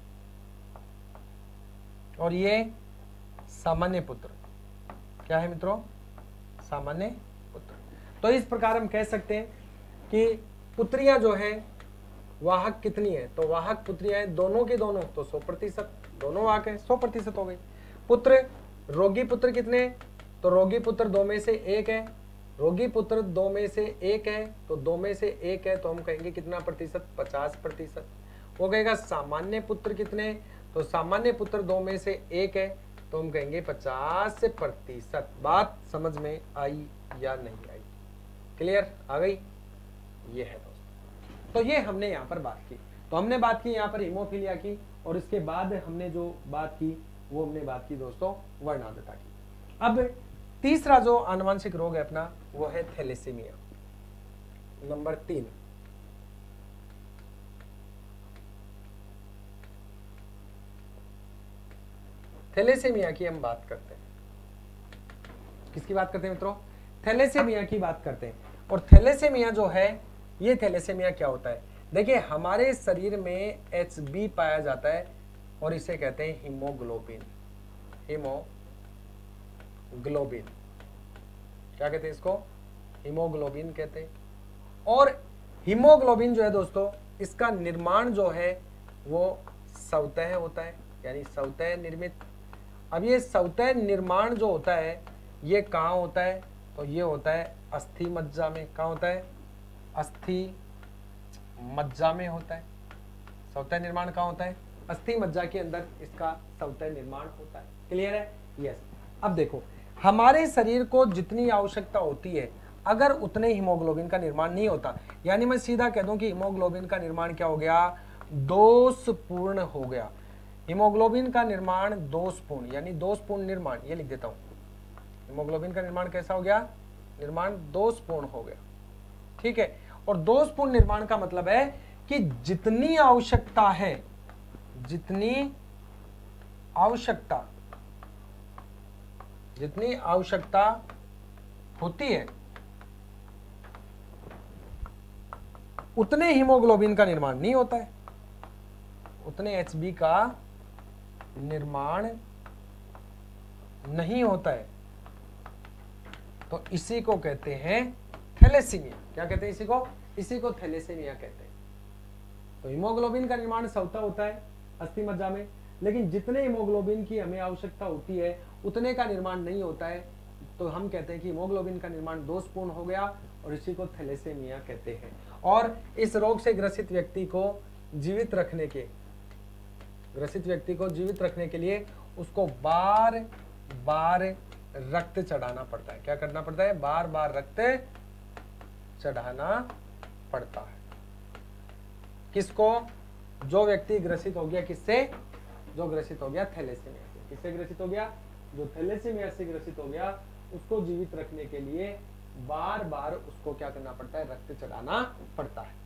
और ये सामान्य पुत्र। क्या है मित्रों, सामान्य पुत्र। तो इस प्रकार हम कह सकते हैं कि पुत्रियां जो हैं वाहक कितनी है, तो वाहक पुत्रियां हैं दोनों के दोनों, तो सौ प्रतिशत, दोनों वाहक है, सौ प्रतिशत हो गई। पुत्र, रोगी पुत्र कितने, तो रोगी पुत्र दो में से एक है, रोगी पुत्र दो में से एक है, तो दो में से एक है तो हम कहेंगे कितना प्रतिशत, पचास प्रतिशत। वो कहेगा सामान्य पुत्र कितने, तो सामान्य पुत्र दो में से एक है तो हम कहेंगे पचास प्रतिशत। बात समझ में आई या नहीं आई, क्लियर, आ गई। ये है दोस्तों, तो ये हमने यहाँ पर बात की। तो हमने बात की यहाँ पर हीमोफीलिया की, और इसके बाद हमने जो बात की वो हमने बात की दोस्तों वर्णांतता की। अब तीसरा जो आनुवंशिक रोग है अपना वो है थैलेसीमिया। नंबर तीन, थैलेसीमिया की हम बात करते हैं। किसकी बात करते हैं मित्रों? थैलेसीमिया की बात करते हैं। और थैलेसीमिया जो है, ये थैलेसीमिया क्या होता है? देखिए, हमारे शरीर में एच बी पाया जाता है और इसे कहते हैं हीमोग्लोबिन। हीमोग्लोबिन क्या कहते हैं इसको? हीमोग्लोबिन कहते हैं। और हीमोग्लोबिन जो है दोस्तों, इसका निर्माण जो है वो स्वतः होता है, यानी स्वतः निर्मित। अब ये स्वतः निर्माण जो होता है ये कहाँ होता है? तो ये होता है अस्थि मज्जा में। कहाँ होता है? अस्थि मज्जा में होता है। स्वतः निर्माण कहाँ होता है? अस्थि मज्जा के अंदर इसका स्वतः निर्माण होता है। क्लियर है? यस। अब देखो, हमारे शरीर को जितनी आवश्यकता होती है, अगर उतने हीमोग्लोबिन का निर्माण नहीं होता, यानी मैं सीधा कह दूं कि हीमोग्लोबिन का निर्माण क्या हो गया? दोषपूर्ण हो गया। हीमोग्लोबिन का निर्माण दोषपूर्ण, यानी दोषपूर्ण निर्माण, ये लिख देता हूं। हीमोग्लोबिन का निर्माण कैसा हो गया? निर्माण दोषपूर्ण हो गया। ठीक है। और दोषपूर्ण निर्माण का मतलब है कि जितनी आवश्यकता है, जितनी आवश्यकता जितनी आवश्यकता होती है, उतने हीमोग्लोबिन का निर्माण नहीं होता है, उतने एच बी का निर्माण नहीं होता है। तो इसी को कहते हैं थैलेसीमिया। क्या कहते हैं इसी को? इसी को थैलेसीमिया कहते हैं। तो हीमोग्लोबिन का निर्माण स्वतः होता है अस्थि मज्जा में, लेकिन जितने हीमोग्लोबिन की हमें आवश्यकता होती है उतने का निर्माण नहीं होता है। तो हम कहते हैं कि हीमोग्लोबिन का निर्माण दोषपूर्ण हो गया और इसी को थैलेसीमिया कहते हैं। और इस रोग से ग्रसित व्यक्ति को जीवित रखने के ग्रसित व्यक्ति को जीवित रखने के लिए उसको बार बार रक्त चढ़ाना पड़ता है। क्या करना पड़ता है? बार बार रक्त चढ़ाना पड़ता है। किसको? जो व्यक्ति ग्रसित हो गया। किससे? जो ग्रसित हो गया थैलेसीमिया से। किससे ग्रसित हो गया? जो थैलेसीमिया से ग्रसित हो गया, उसको जीवित रखने के लिए बार बार उसको क्या करना पड़ता है? रक्त चढ़ाना पड़ता है।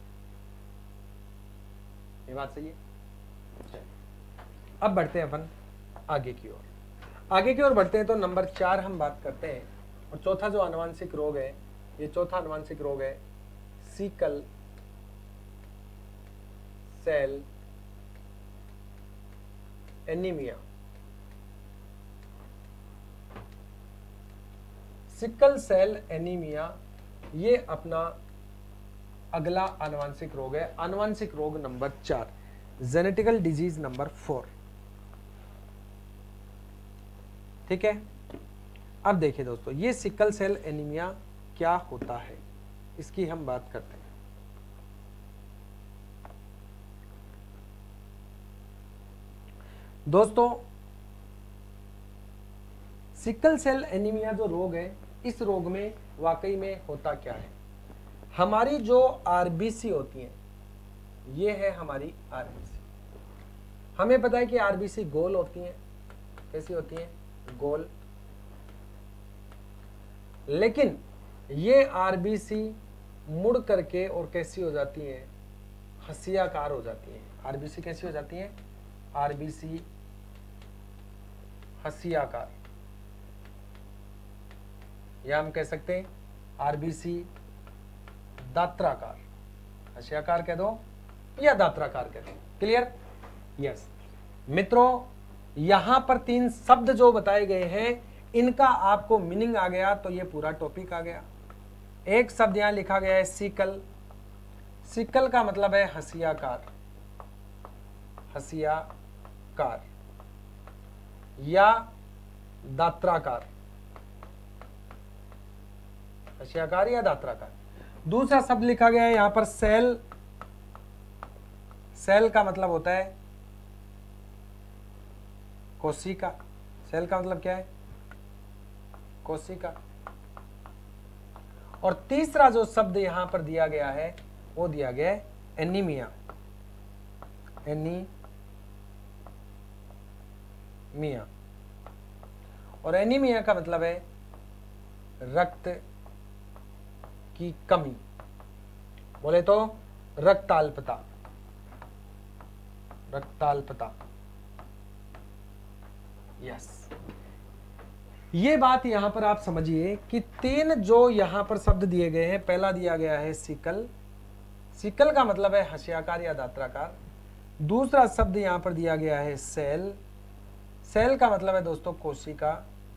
ये बात सही है? अब बढ़ते हैं अपन आगे की ओर। आगे की ओर बढ़ते हैं तो नंबर चार हम बात करते हैं। और चौथा जो आनुवंशिक रोग है, ये चौथा आनुवंशिक रोग है sickle cell anaemia. Sickle cell anaemia ये अपना अगला आनुवंशिक रोग है। आनुवंशिक रोग नंबर चार, जेनेटिकल डिजीज नंबर फोर। ठीक है। अब देखिए दोस्तों, ये सिकल सेल एनीमिया क्या होता है, इसकी हम बात करते हैं। दोस्तों, सिकल सेल एनीमिया जो रोग है, इस रोग में वाकई में होता क्या है? हमारी जो आरबीसी होती हैं, ये है हमारी आरबीसी। हमें पता है कि आरबीसी गोल होती हैं। कैसी होती हैं? गोल। लेकिन ये आरबीसी मुड़ करके और कैसी हो जाती हैं? हंसियाकार हो जाती हैं। आरबीसी कैसी हो जाती हैं? आरबीसी हंसियाकार, या हम कह सकते हैं आरबीसी दात्राकार। हंसियाकार कह दो या दात्राकार कह दो। क्लियर? यस। मित्रों, यहां पर तीन शब्द जो बताए गए हैं, इनका आपको मीनिंग आ गया तो ये पूरा टॉपिक आ गया। एक शब्द यहां लिखा गया है सिकल। सिकल का मतलब है हंसियाकार, हंसियाकार या दात्राकार, हंसियाकार या दात्राकार। दूसरा शब्द लिखा गया है यहां पर सेल। सेल का मतलब होता है कोशिका। सेल का मतलब क्या है? कोशिका। और तीसरा जो शब्द यहां पर दिया गया है वो दिया गया है एनीमिया। एनीमिया। और एनीमिया का मतलब है रक्त की कमी। बोले तो रक्ताल्पता, रक्ताल्पता। यस, ये बात यहां पर आप समझिए कि तीन जो यहां पर शब्द दिए गए हैं, पहला दिया गया है सिकल, सिकल का मतलब है हंसियाकार या दात्राकार। दूसरा शब्द यहां पर दिया गया है सेल, सेल का मतलब है दोस्तों कोशिका।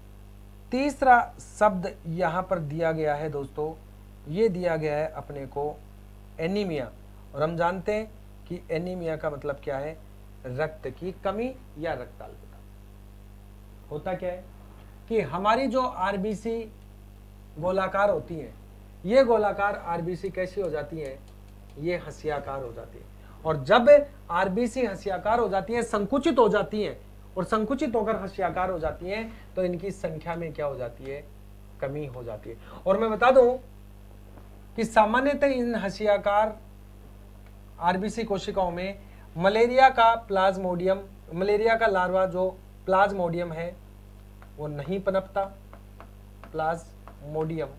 तीसरा शब्द यहां पर दिया गया है दोस्तों, ये दिया गया है अपने को एनीमिया, और हम जानते हैं कि एनीमिया का मतलब क्या है, रक्त की कमी या रक्ताल्पता। होता क्या है कि हमारी जो आरबीसी गोलाकार होती हैं, ये गोलाकार आरबीसी कैसी हो जाती हैं, ये हंसियाकार हो जाती है। और जब आरबीसी हंसियाकार हो जाती है, संकुचित हो जाती है, और संकुचित होकर हंसियाकार हो जाती हैं, तो इनकी संख्या में क्या हो जाती है, कमी हो जाती है। और मैं बता दूं कि सामान्यतः इन हंसियाकार आरबीसी कोशिकाओं में मलेरिया का प्लाज्मोडियम, मलेरिया का लार्वा जो प्लाज्मोडियम है वो नहीं पनपता, प्लाज्मोडियम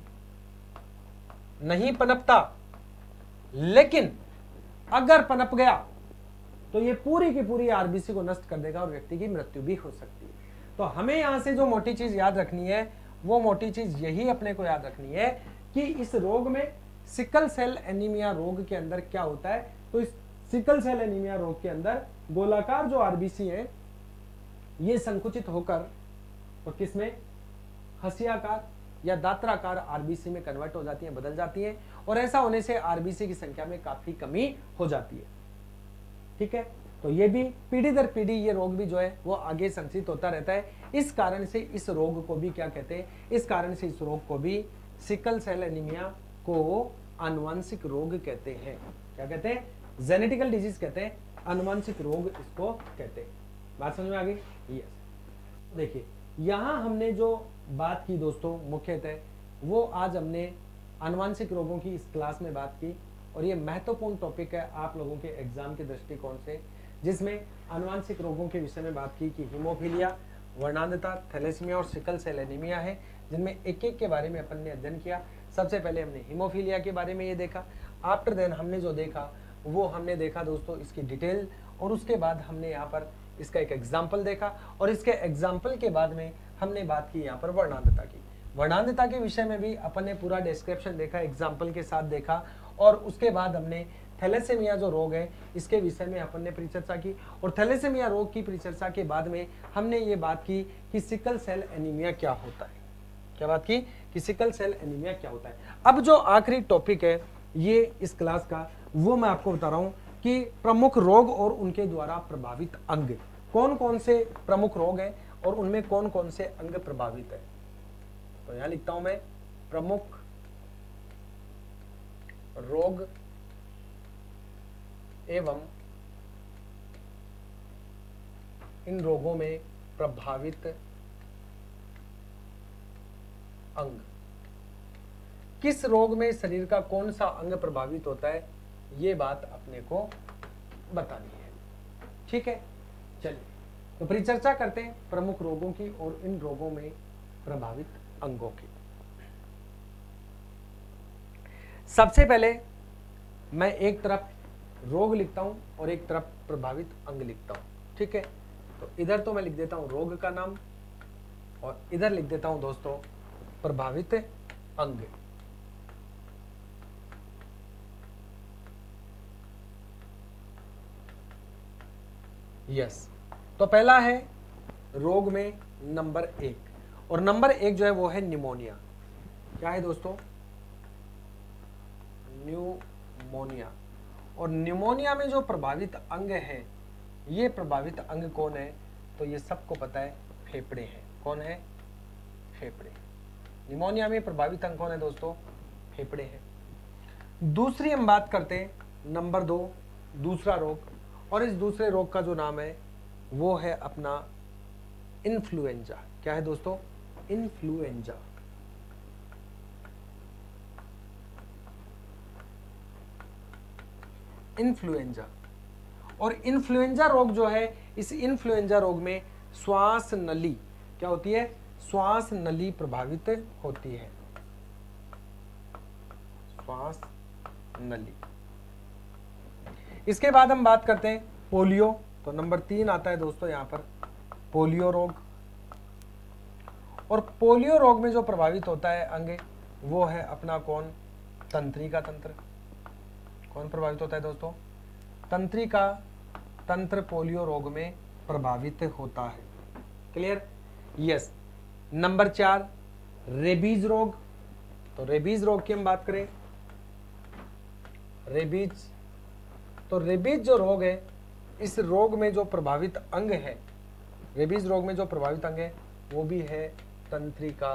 नहीं पनपता। लेकिन अगर पनप गया तो ये पूरी की पूरी आरबीसी को नष्ट कर देगा और व्यक्ति की मृत्यु भी हो सकती है। तो हमें यहां से जो मोटी चीज याद रखनी है, वो मोटी चीज यही अपने को याद रखनी है कि इस रोग में, सिकल सेल एनीमिया रोग के अंदर क्या होता है, तो इस सिकल सेल एनीमिया रोग के अंदर गोलाकार जो आरबीसी है ये संकुचित होकर और किसमें, हंसियाकार या दात्राकार आरबीसी में कन्वर्ट हो जाती है, बदल जाती है, और ऐसा होने से आरबीसी की संख्या में काफी कमी हो जाती है। ठीक है, तो ये भी पीढ़ी दर पीढ़ी ये रोग भी जो है वो आगे संचित होता रहता है। इस कारण से इस रोग को भी क्या कहते हैं, इस कारण से इस रोग को भी सिकल सेल एनीमिया को आनुवंशिक रोग कहते हैं। क्या कहते हैं, जेनेटिकल डिजीज कहते हैं, आनुवंशिक रोग इसको कहते हैं। बात समझ में आ गई? यस। देखिए यहां हमने जो बात की दोस्तों मुख्यतः, वो आज हमने आनुवंशिक रोगों की इस क्लास में बात की, और ये महत्वपूर्ण टॉपिक है आप लोगों के एग्जाम के दृष्टिकोण से, जिसमें आनुवंशिक रोगों के विषय में बात की कि हीमोफीलिया, वर्णांधता, थैलेसीमिया और सिकल सेल एनीमिया है, जिनमें एक एक के बारे में अपन ने अध्ययन किया। सबसे पहले हमने हीमोफीलिया के बारे में ये देखा, आफ्टर देन हमने जो देखा वो हमने देखा दोस्तों इसकी डिटेल, और उसके बाद हमने यहाँ पर इसका एक एग्जाम्पल देखा, और इसके एग्जाम्पल के बाद में हमने बात की यहाँ पर वर्णांधता की। वर्णांधता के विषय में भी अपन ने पूरा डिस्क्रिप्शन देखा, एग्जाम्पल के साथ देखा, और उसके बाद हमने थैलेसेमिया जो रोग है इसके विषय में अपन ने परिचर्चा की, और थैलेसेमिया रोग की परिचर्चा के बाद में हमने ये बात की कि सिकल सेल एनीमिया क्या होता है। क्या बात की कि सिकल सेल एनीमिया क्या होता है। अब जो आखिरी टॉपिक है ये इस क्लास का, वो मैं आपको बता रहा हूं कि प्रमुख रोग और उनके द्वारा प्रभावित अंग, कौन कौन से प्रमुख रोग हैं और उनमें कौन कौन से अंग प्रभावित है। तो यहां लिखता हूं मैं, प्रमुख रोग एवं इन रोगों में प्रभावित अंग। किस रोग में शरीर का कौन सा अंग प्रभावित होता है, ये बात अपने को बतानी है। ठीक है, चलिए तो परिचर्चा करते हैं प्रमुख रोगों की और इन रोगों में प्रभावित अंगों की। सबसे पहले मैं एक तरफ रोग लिखता हूं और एक तरफ प्रभावित अंग लिखता हूं। ठीक है, तो इधर तो मैं लिख देता हूं रोग का नाम, और इधर लिख देता हूं दोस्तों प्रभावित अंग। यस, तो पहला है रोग में नंबर एक, और नंबर एक जो है वो है निमोनिया। क्या है दोस्तों, न्यूमोनिया। और निमोनिया में जो प्रभावित अंग है, ये प्रभावित अंग कौन है, तो ये सबको पता है, फेफड़े हैं। कौन है, फेफड़े। निमोनिया में प्रभावित अंग कौन है दोस्तों, फेफड़े हैं। दूसरी हम बात करते हैं नंबर दो, दूसरा रोग, और इस दूसरे रोग का जो नाम है वो है अपना इन्फ्लुएंजा। क्या है दोस्तों, इन्फ्लुएंजा। इन्फ्लुएंजा। और इन्फ्लुएंजा रोग जो है, इस इन्फ्लुएंजा रोग में श्वास नली क्या होती है, श्वास नली प्रभावित होती है। श्वास नली। इसके बाद हम बात करते हैं पोलियो। तो नंबर तीन आता है दोस्तों यहाँ पर पोलियो रोग। और पोलियो रोग में जो प्रभावित होता है अंग वो है अपना कौन, तंत्रिका तंत्र। कौन प्रभावित होता है दोस्तों, तंत्रिका तंत्र पोलियो रोग में प्रभावित होता है। Clear, yes. नंबर चार रेबीज रोग। तो रेबीज रोग की हम बात करें, रेबीज, तो रेबीज जो रोग है, इस रोग में जो प्रभावित अंग है, रेबीज रोग में जो प्रभावित अंग है वो भी है तंत्रिका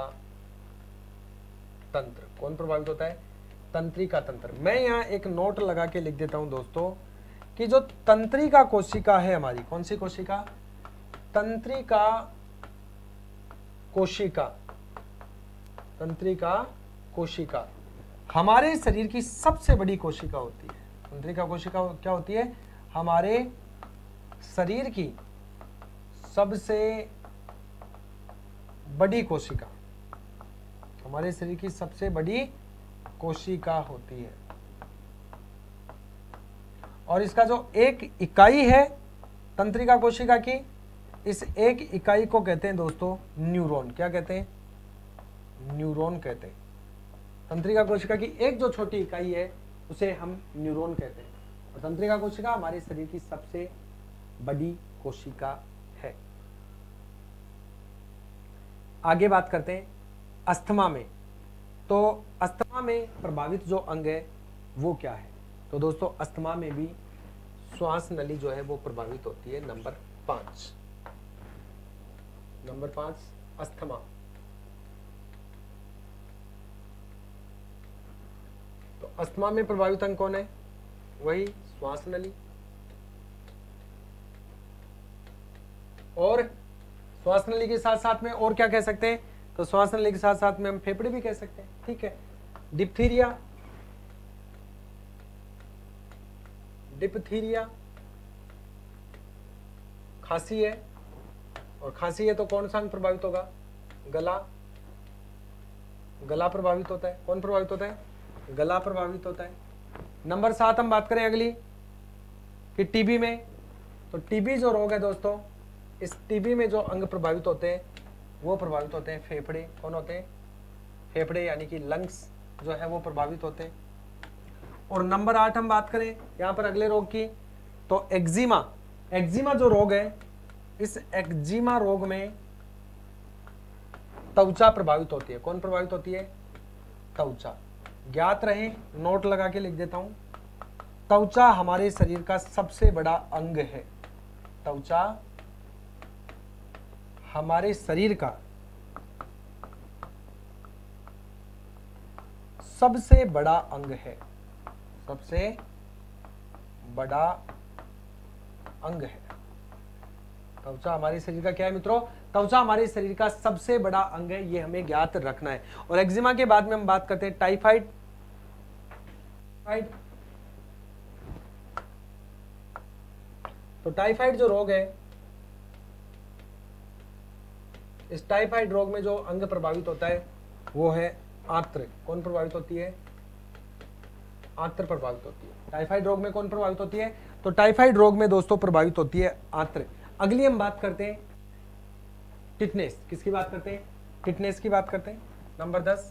तंत्र। कौन प्रभावित होता है, तंत्रिका तंत्र। मैं यहाँ एक नोट लगा के लिख देता हूं दोस्तों कि जो तंत्रिका कोशिका है हमारी, कौन सी कोशिका, तंत्रिका कोशिका, तंत्रिका कोशिका हमारे शरीर की सबसे बड़ी कोशिका होती है। तंत्रिका कोशिका क्या होती है, हमारे शरीर की सबसे बड़ी कोशिका, हमारे शरीर की सबसे बड़ी कोशिका होती है। और इसका जो एक इकाई है तंत्रिका कोशिका की, इस एक इकाई को कहते हैं दोस्तों न्यूरॉन। क्या कहते हैं, न्यूरॉन कहते हैं। तंत्रिका कोशिका की एक जो छोटी इकाई है उसे हम न्यूरॉन कहते हैं। और तंत्रिका कोशिका हमारे शरीर की सबसे बड़ी कोशिका है। आगे बात करते हैं अस्थमा में। तो अस्थमा में प्रभावित जो अंग है वो क्या है, तो दोस्तों अस्थमा में भी श्वास नली जो है वो प्रभावित होती है। नंबर पांच, नंबर पांच अस्थमा। तो अस्थमा में प्रभावित अंग कौन है, वही श्वास नली। और श्वास नली के साथ साथ में और क्या कह सकते हैं, तो श्वास नली के साथ साथ में हम फेफड़े भी कह सकते हैं। ठीक है, डिप्थीरिया, डिप्थीरिया खांसी है, और खांसी है तो कौन सा अंग प्रभावित होगा, गला, गला प्रभावित होता है। कौन प्रभावित होता है, गला प्रभावित होता है। नंबर सात हम बात करें अगली कि टीबी में। तो टीबी जो रोग है दोस्तों, इस टीबी में जो अंग प्रभावित होते हैं वो प्रभावित होते हैं फेफड़े। कौन होते हैं, फेफड़े यानी कि लंग्स जो है वो प्रभावित होते हैं। और नंबर आठ हम बात करें यहाँ पर अगले रोग की, तो एक्जिमा। एक्जिमा जो रोग है, इस एक्जिमा रोग में त्वचा प्रभावित होती है। कौन प्रभावित होती है, त्वचा। ज्ञात रहे, नोट लगा के लिख देता हूं, त्वचा हमारे शरीर का सबसे बड़ा अंग है। त्वचा हमारे शरीर का सबसे बड़ा अंग है, सबसे बड़ा अंग है। त्वचा हमारे शरीर का क्या है मित्रों, त्वचा हमारे शरीर का सबसे बड़ा अंग है, ये हमें ज्ञात रखना है। और एक्जिमा के बाद में हम बात करते हैं टाइफाइड। तो टाइफाइड जो रोग है, इस टाइफाइड रोग में जो अंग प्रभावित होता है वो है आंत्र। कौन प्रभावित होती है, आंत्र प्रभावित होती है। टाइफाइड रोग में कौन प्रभावित होती है, तो टाइफाइड रोग में दोस्तों प्रभावित होती है आंत्र। अगली हम बात करते हैं टिटनेस। किसकी बात करते हैं, टिटनेस की बात करते हैं। नंबर दस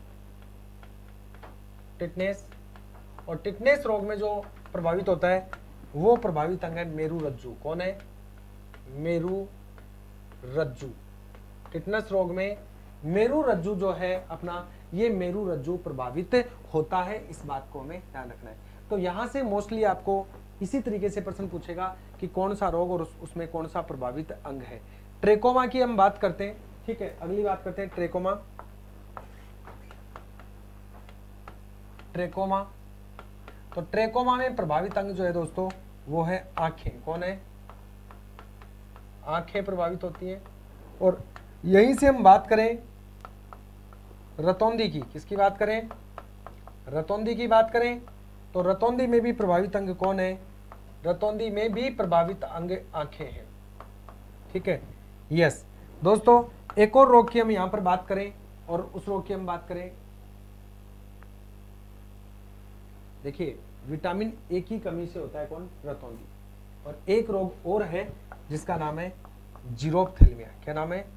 टिटनेस। और टिटनेस रोग में जो प्रभावित होता है वो प्रभावित अंग है मेरु रज्जु। कौन है, मेरु रज्जु। टिटनेस रोग में मेरु रज्जु जो है अपना, ये मेरु रज्जु प्रभावित होता है, इस बात को हमें ध्यान रखना है। तो यहां से मोस्टली आपको इसी तरीके से प्रश्न पूछेगा कि कौन सा रोग और उस, उसमें कौन सा प्रभावित अंग है। ट्रेकोमा की हम बात करते हैं। ठीक है, अगली बात करते हैं ट्रेकोमा। ट्रेकोमा, तो ट्रेकोमा में प्रभावित अंग जो है दोस्तों वो है आंखें। कौन है, आंखें प्रभावित होती हैं। और यहीं से हम बात करें रतौंधी की। किसकी बात करें, रतौंधी की बात करें, तो रतौंधी में भी प्रभावित अंग कौन है, रतौंधी में भी प्रभावित अंग आंखें हैं। ठीक है, यस दोस्तों। एक और रोग की हम यहां पर बात करें, और उस रोग की हम बात करें, देखिए विटामिन ए की कमी से होता है कौन? रतौंधी। और एक रोग और है जिसका नाम है जीरोपथैल्मिया। क्या नाम है?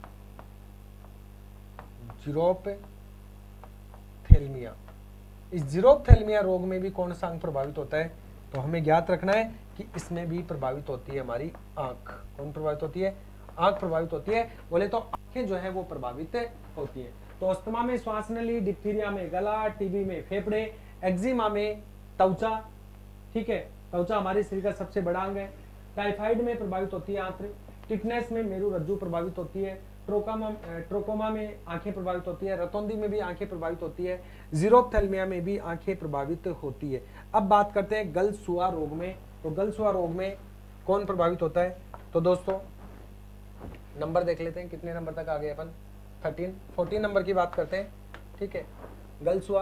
जीरोपथैल्मिया। इस जीरोपथैल्मिया रोग में भी कौन सा अंग प्रभावित होता है? तो हमें ज्ञात रखना है कि इसमें भी प्रभावित होती है हमारी आंख। कौन प्रभावित होती है? आंख प्रभावित होती है। बोले तो आंखें जो है वो प्रभावित होती है। तो अस्थमा में श्वास नली, डिप्थीरिया में गला, टीबी में फेफड़े, एक्जिमा में त्वचा, ठीक है, त्वचा हमारे शरीर का सबसे बड़ा अंग है। टाइफाइड में प्रभावित होती है आंत्र, टिटनेस में मेरु रज्जु प्रभावित होती है, ट्रोकोमा ट्रोकोमा में आंखें प्रभावित होती है, रतौंधी में भी आंखें प्रभावित होती है, जीरोपथैल्मिया में भी आंखें प्रभावित होती है। अब बात करते हैं गलसुआ रोग में। तो गलसुआ रोग में कौन प्रभावित होता है? तो दोस्तों नंबर देख लेते हैं, कितने नंबर तक आ गए अपन? थर्टीन फोर्टीन नंबर की बात करते हैं, ठीक है। गलसुआ,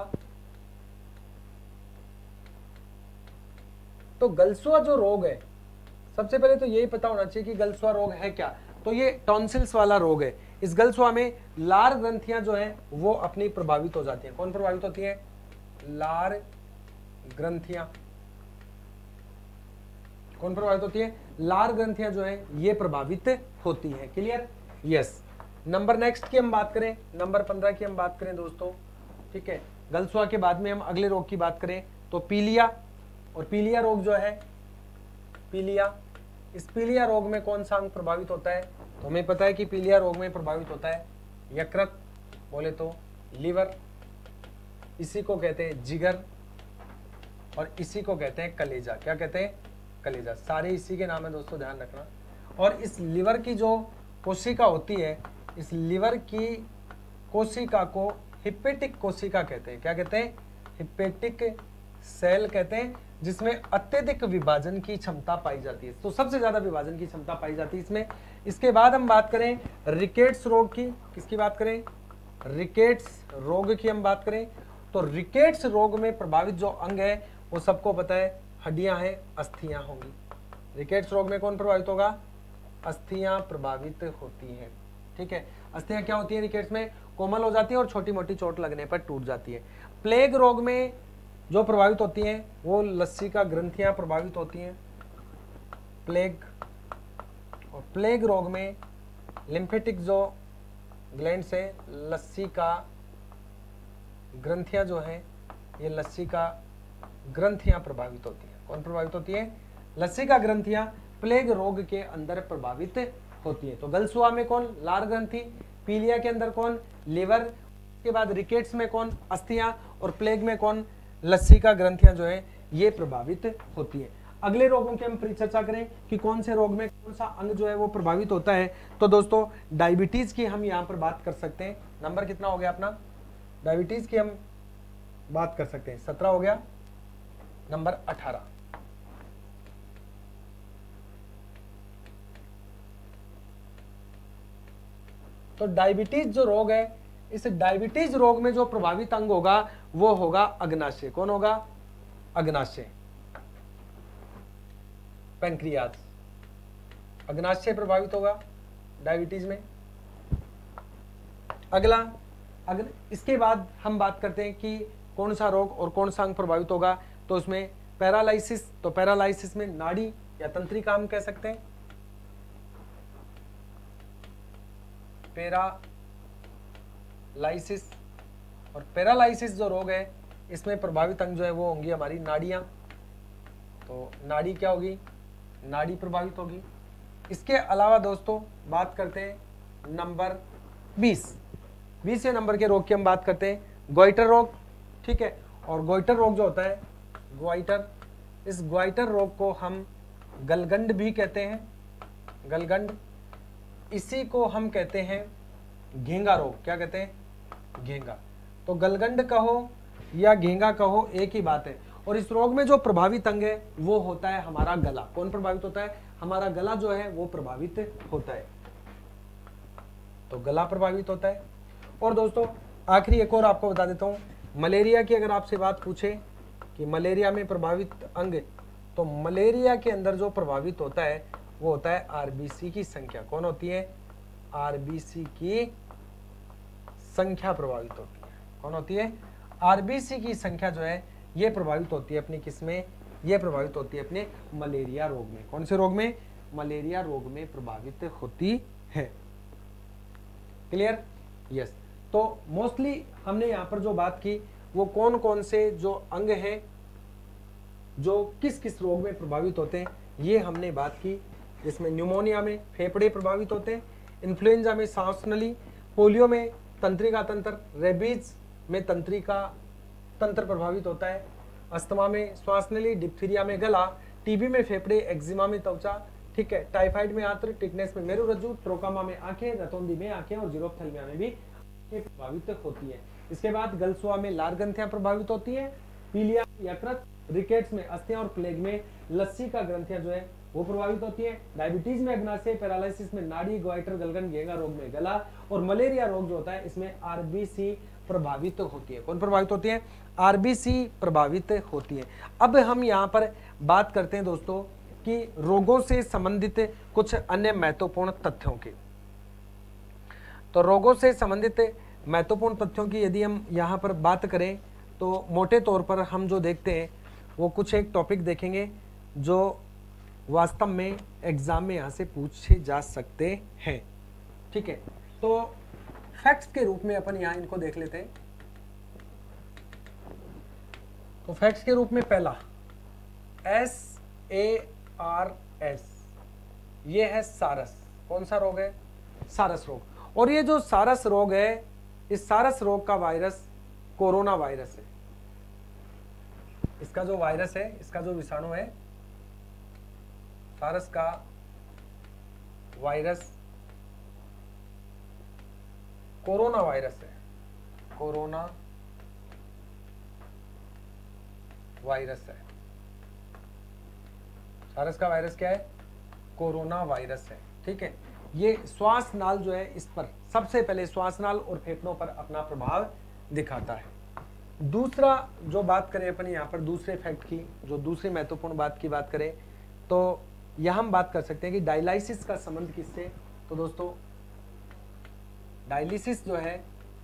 तो गलसुआ जो रोग है, सबसे पहले तो यही पता होना चाहिए कि गलसुआ रोग है क्या। तो ये टॉन्सिल्स वाला रोग है। इस गलसुआ में लार ग्रंथियां जो हैं वो अपनी प्रभावित हो जाती हैं। कौन प्रभावित होती है? लार ग्रंथियां। कौन प्रभावित होती है? लार ग्रंथियां जो हैं ये प्रभावित होती हैं। क्लियर? यस। नंबर नेक्स्ट की हम बात करें, नंबर पंद्रह की हम बात करें दोस्तों, ठीक है। गलसुआ के बाद में हम अगले रोग की बात करें तो पीलिया। और पीलिया रोग जो है, पीलिया, इस पीलिया रोग में कौन सा अंग प्रभावित होता है? तो हमें पता है कि पीलिया रोग में प्रभावित होता है यकृत, बोले तो लीवर, इसी को कहते हैं जिगर, और इसी को कहते हैं कलेजा। क्या कहते हैं? कलेजा। सारे इसी के नाम है दोस्तों, ध्यान रखना। और इस लीवर की जो कोशिका होती है, इस लीवर की कोशिका को हिपेटिक कोशिका कहते हैं। क्या कहते हैं? हिपेटिक सेल कहते हैं, जिसमें अत्यधिक विभाजन की क्षमता पाई जाती है। तो सबसे ज्यादा विभाजन की क्षमता पाई जाती है इसमें। इसके बाद हम बात करें रिकेट्स रोग की। किसकी बात करें? रिकेट्स रोग की हम बात करें तो रिकेट्स रोग में प्रभावित जो अंग है वो सबको पता है, हड्डियां हैं, अस्थियां होंगी। रिकेट्स रोग में कौन प्रभावित होगा? अस्थियां प्रभावित होती हैं, ठीक है। अस्थियां क्या होती है रिकेट्स में? कोमल हो जाती है और छोटी मोटी चोट लगने पर टूट जाती है। प्लेग रोग में जो प्रभावित होती हैं वो लसिका ग्रंथियां प्रभावित होती हैं, प्लेग। और प्लेग रोग में लिम्फेटिक जो ग्लैंड्स है, लसिका ग्रंथियां जो हैं, ये लसिका ग्रंथियां प्रभावित होती हैं। कौन प्रभावित होती है? लसिका ग्रंथियां प्लेग रोग के अंदर प्रभावित होती है। तो गलसुआ में कौन? लार ग्रंथि। पीलिया के अंदर कौन? लीवर। के बाद रिकेट्स में कौन? अस्थियां। और प्लेग में कौन? लसिका ग्रंथियां जो है ये प्रभावित होती है। अगले रोगों की हम परिचर्चा करें कि कौन से रोग में कौन सा अंग जो है वो प्रभावित होता है। तो दोस्तों डायबिटीज की हम यहाँ पर बात कर सकते हैं। नंबर कितना हो गया अपना? डायबिटीज की हम बात कर सकते हैं, सत्रह हो गया। नंबर अठारह, तो डायबिटीज जो रोग है, इस डायबिटीज रोग में जो प्रभावित अंग होगा वो होगा अग्नाशय। कौन होगा? अग्नाशय, पैंक्रियाज। अग्नाशय प्रभावित होगा डायबिटीज में। अगला अगर इसके बाद हम बात करते हैं कि कौन सा रोग और कौन सा अंग प्रभावित होगा। तो उसमें पैरालाइसिस, तो पैरालाइसिस में नाड़ी या तंत्रिका हम कह सकते हैं। पैरालाइसिस, और पैरालाइसिस जो रोग है इसमें प्रभावित अंग जो है वो होंगी हमारी नाड़ियां। तो नाड़ी क्या होगी? नाड़ी प्रभावित होगी। इसके अलावा दोस्तों बात करते हैं नंबर बीस, बीसवें नंबर के रोग की हम बात करते हैं गोइटर रोग, ठीक है। और गोइटर रोग जो होता है, गोइटर, इस गोइटर रोग को हम गलगंड भी कहते हैं, गलगंड। इसी को हम कहते हैं घेंगा रोग। क्या कहते हैं? घेंगा। तो गलगंड कहो या घेंगा कहो एक ही बात है। और इस रोग में जो प्रभावित अंग है वो होता है हमारा गला। कौन प्रभावित होता है? हमारा गला जो है वो प्रभावित होता है। तो गला प्रभावित होता है। और दोस्तों आखिरी एक और आपको बता देता हूं, मलेरिया की अगर आपसे बात पूछे कि मलेरिया में प्रभावित अंग, तो मलेरिया के अंदर जो प्रभावित होता है वो होता है आरबीसी की संख्या। कौन होती है? आरबीसी की संख्या प्रभावित होती है। कौन होती है? आरबीसी की संख्या जो है ये प्रभावित होती है अपनी किसमें, ये प्रभावित होती है अपने मलेरिया रोग में। कौन से रोग में, मलेरिया रोग में प्रभावित होती है। Clear, yes. तो मोस्टली हमने यहाँ पर जो बात की वो कौन कौन से जो अंग हैं जो किस किस रोग में प्रभावित होते हैं, ये हमने बात की। जिसमें न्यूमोनिया में फेफड़े प्रभावित होते हैं, इन्फ्लुएंजा में सांस नली, पोलियो में तंत्रिका तंत्र, रेबीज में तंत्रिका तंत्र प्रभावित होता है, अस्थमा में श्वास नली, डिप्थीरिया में गला, टीबी में फेफड़े, एक्जिमा में त्वचा, ठीक है, टाइफाइड में आंत्र, टिटनेस में मेरुरज्जु, ट्रोकामा में आंखें, रतौंधी में आंखें और जीरोफ्थेल्मिया में भी आंखें प्रभावित होती है। इसके बाद गलसुआ में लार ग्रंथियां प्रभावित होती है, पीलिया यकृत, रिकेट्स में अस्थियां और प्लेग में लस्सी का ग्रंथियां जो है वो प्रभावित होती है। डायबिटीज में अग्नाशय, पैरालिसिस में नाड़ी, गोइटर, गलगन, घेंगा रोग में गला और मलेरिया रोग जो होता है इसमें आरबीसी प्रभावित होती है। कौन प्रभावित होती है, आरबीसी प्रभावित होती है। अब हम यहाँ पर बात करते हैं दोस्तों कि रोगों से संबंधित कुछ अन्य महत्वपूर्ण तथ्यों की। तो रोगों से संबंधित महत्वपूर्ण तथ्यों की यदि हम यहाँ पर बात करें तो मोटे तौर पर हम जो देखते हैं वो कुछ एक टॉपिक देखेंगे जो वास्तव में एग्जाम में यहाँ से पूछे जा सकते हैं। ठीक है, तो फैक्ट्स के रूप में अपन यहाँ इनको देख लेते हैं। तो फैक्ट्स के रूप में पहला एस ए आर एस, ये है सारस। कौन सा रोग है, सारस रोग। और ये जो सारस रोग है, इस सारस रोग का वायरस कोरोना वायरस है। इसका जो वायरस है, इसका जो विषाणु है, सारस का वायरस कोरोना वायरस है। कोरोना वायरस है। सारस का वायरस क्या है, कोरोना वायरस है। ठीक है, ये श्वास नाल जो है इस पर सबसे पहले श्वास नाल और फेफड़ों पर अपना प्रभाव दिखाता है। दूसरा जो बात करें अपन यहाँ पर दूसरे फैक्ट की, जो दूसरी महत्वपूर्ण बात की बात करें तो यह हम बात कर सकते हैं कि डायलिसिस का संबंध किससे। तो दोस्तों डायलिसिस जो है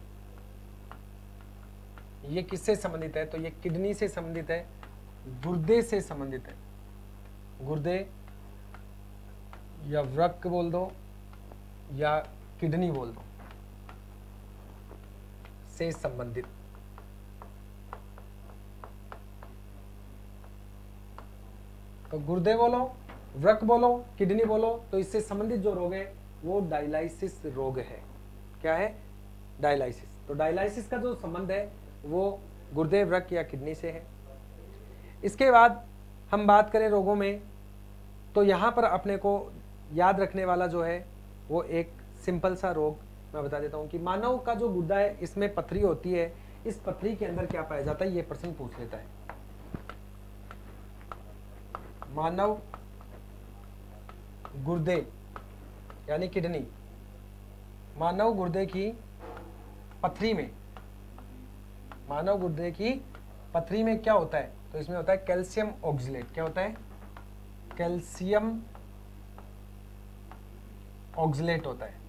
ये किससे संबंधित है, तो ये किडनी से संबंधित है, गुर्दे से संबंधित है। गुर्दे या वृक्क बोल दो या किडनी बोल दो, से संबंधित। तो गुर्दे बोलो, वृक्क बोलो, किडनी बोलो, तो इससे संबंधित जो रोग है वो डायलिसिस रोग है। क्या है, डायलिसिस। तो डायलिसिस का जो संबंध है वो गुर्दे, वृक्क या किडनी से है। इसके बाद हम बात करें रोगों में, तो यहाँ पर अपने को याद रखने वाला जो है वो एक सिंपल सा रोग मैं बता देता हूँ कि मानव का जो गुर्दा है इसमें पथरी होती है। इस पथरी के अंदर क्या पाया जाता है, ये प्रश्न पूछ लेता है। मानव गुर्दे यानी किडनी, मानव गुर्दे की पथरी में, मानव गुर्दे की पथरी में क्या होता है, तो इसमें होता है कैल्शियम ऑक्सलेट। क्या होता है, कैल्शियम ऑक्सलेट होता है।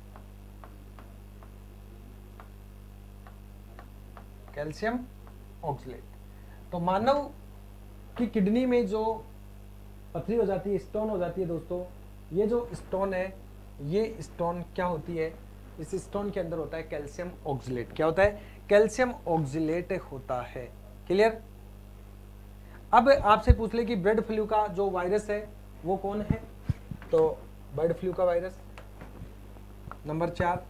Calcium oxalate. तो मानव की किडनी में जो पथरी हो जाती है, स्टोन हो जाती है दोस्तों, ये जो स्टोन है, ये स्टोन क्या होती है, इस स्टोन के अंदर होता है कैल्शियम ऑक्सलेट। क्या होता है, कैल्शियम ऑक्सलेट होता है। क्लियर। अब आपसे पूछ ले कि बर्ड फ्लू का जो वायरस है वो कौन है, तो बर्ड फ्लू का वायरस नंबर चार,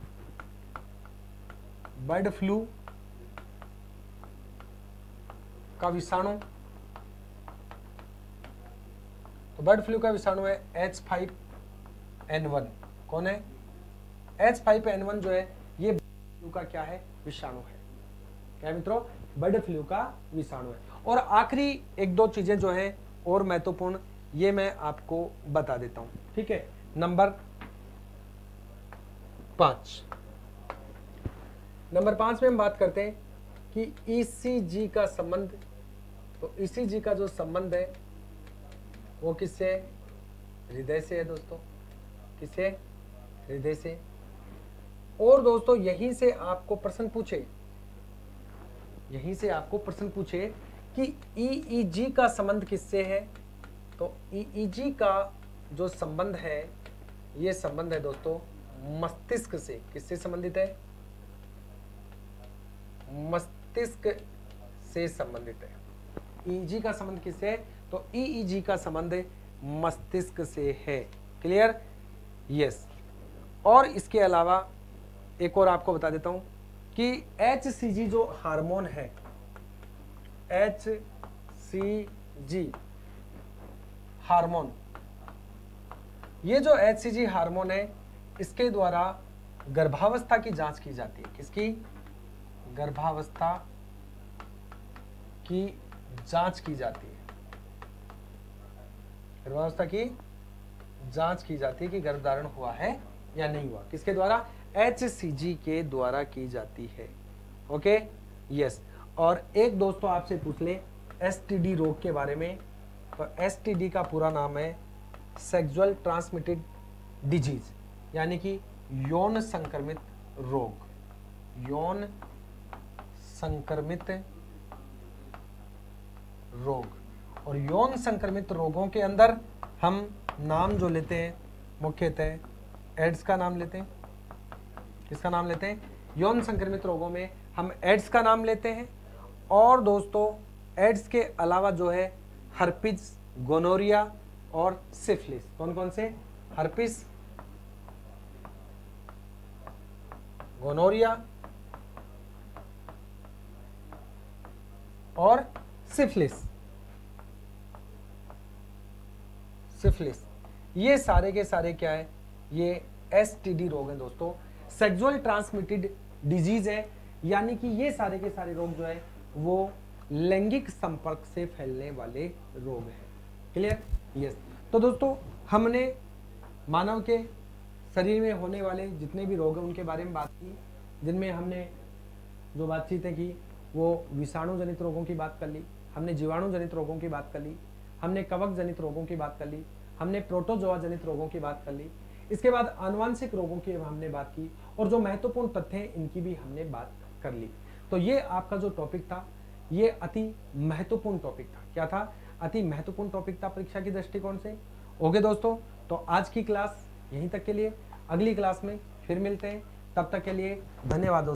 बर्ड फ्लू का विषाणु, तो बर्ड फ्लू का विषाणु है एच फाइव एन वन। कौन है, एच फाइव एन वन जो है ये बर्ड फ्लू का क्या है, विषाणु है। क्या मित्रों, बर्ड फ्लू का विषाणु है। और आखिरी एक दो चीजें जो है और महत्वपूर्ण, ये मैं आपको बता देता हूं। ठीक है, नंबर पांच, नंबर पांच में हम बात करते हैं कि ईसीजी का संबंध। तो ईसीजी का जो संबंध है वो किससे है, हृदय से है दोस्तों। किससे, हृदय से। और दोस्तों यहीं से आपको प्रश्न पूछे, यहीं से आपको प्रश्न पूछे कि ईईजी का संबंध किससे है, तो ईईजी का जो संबंध है ये संबंध है दोस्तों मस्तिष्क से। किससे संबंधित है, मस्तिष्क से संबंधित है। ईईजी का संबंध किससे है, तो ईईजी का संबंध मस्तिष्क से है। Clear, yes. और इसके अलावा एक और आपको बता देता हूं कि एचसीजी जो हार्मोन है, एचसीजी हार्मोन, ये जो एचसीजी हार्मोन है इसके द्वारा गर्भावस्था की जांच की जाती है। किसकी, गर्भावस्था की जांच की जाती है। गर्भावस्था की जांच की जाती है कि गर्भधारण हुआ है या नहीं हुआ। किसके द्वारा, एचसीजी के द्वारा की जाती है। Okay, yes. और एक दोस्तों आपसे पूछ ले एसटीडी रोग के बारे में, तो एसटीडी का पूरा नाम है सेक्सुअल ट्रांसमिटेड डिजीज, यानी कि यौन संक्रमित रोग। यौन संक्रमित रोग। और यौन संक्रमित रोगों के अंदर हम नाम जो लेते हैं मुख्यतः एड्स का नाम लेते हैं। किसका नाम लेते हैं, यौन संक्रमित रोगों में हम एड्स का नाम लेते हैं। और दोस्तों एड्स के अलावा जो है हर्पिस, गोनोरिया और सिफिलिस। कौन कौन से, हर्पिस, गोनोरिया और सिफिलिस। सिफिलिस ये सारे के सारे क्या है, ये एसटीडी रोग हैं दोस्तों, सेक्सुअल ट्रांसमिटेड डिजीज है, यानी कि ये सारे के सारे रोग जो है वो लैंगिक संपर्क से फैलने वाले रोग हैं। Clear, yes. तो दोस्तों हमने मानव के शरीर में होने वाले जितने भी रोग हैं उनके बारे में बात की, जिनमें हमने जो बातचीतें की वो विषाणु जनित रोगों की बात कर ली, हमने जीवाणु जनित रोगों की बात कर ली, हमने कवक जनित रोगों की बात कर ली, हमने प्रोटोजोआ जनित रोगों की बात कर ली। इसके बाद आनुवांशिक रोगों की हमने बात की और जो महत्वपूर्ण तथ्य हैं इनकी भी हमने बात कर ली। तो ये आपका जो टॉपिक था ये अति महत्वपूर्ण टॉपिक था। क्या था, अति महत्वपूर्ण टॉपिक था परीक्षा की दृष्टिकोण से। ओके दोस्तों, तो आज की क्लास यहीं तक के लिए, अगली क्लास में फिर मिलते हैं, तब तक के लिए धन्यवाद दोस्तों।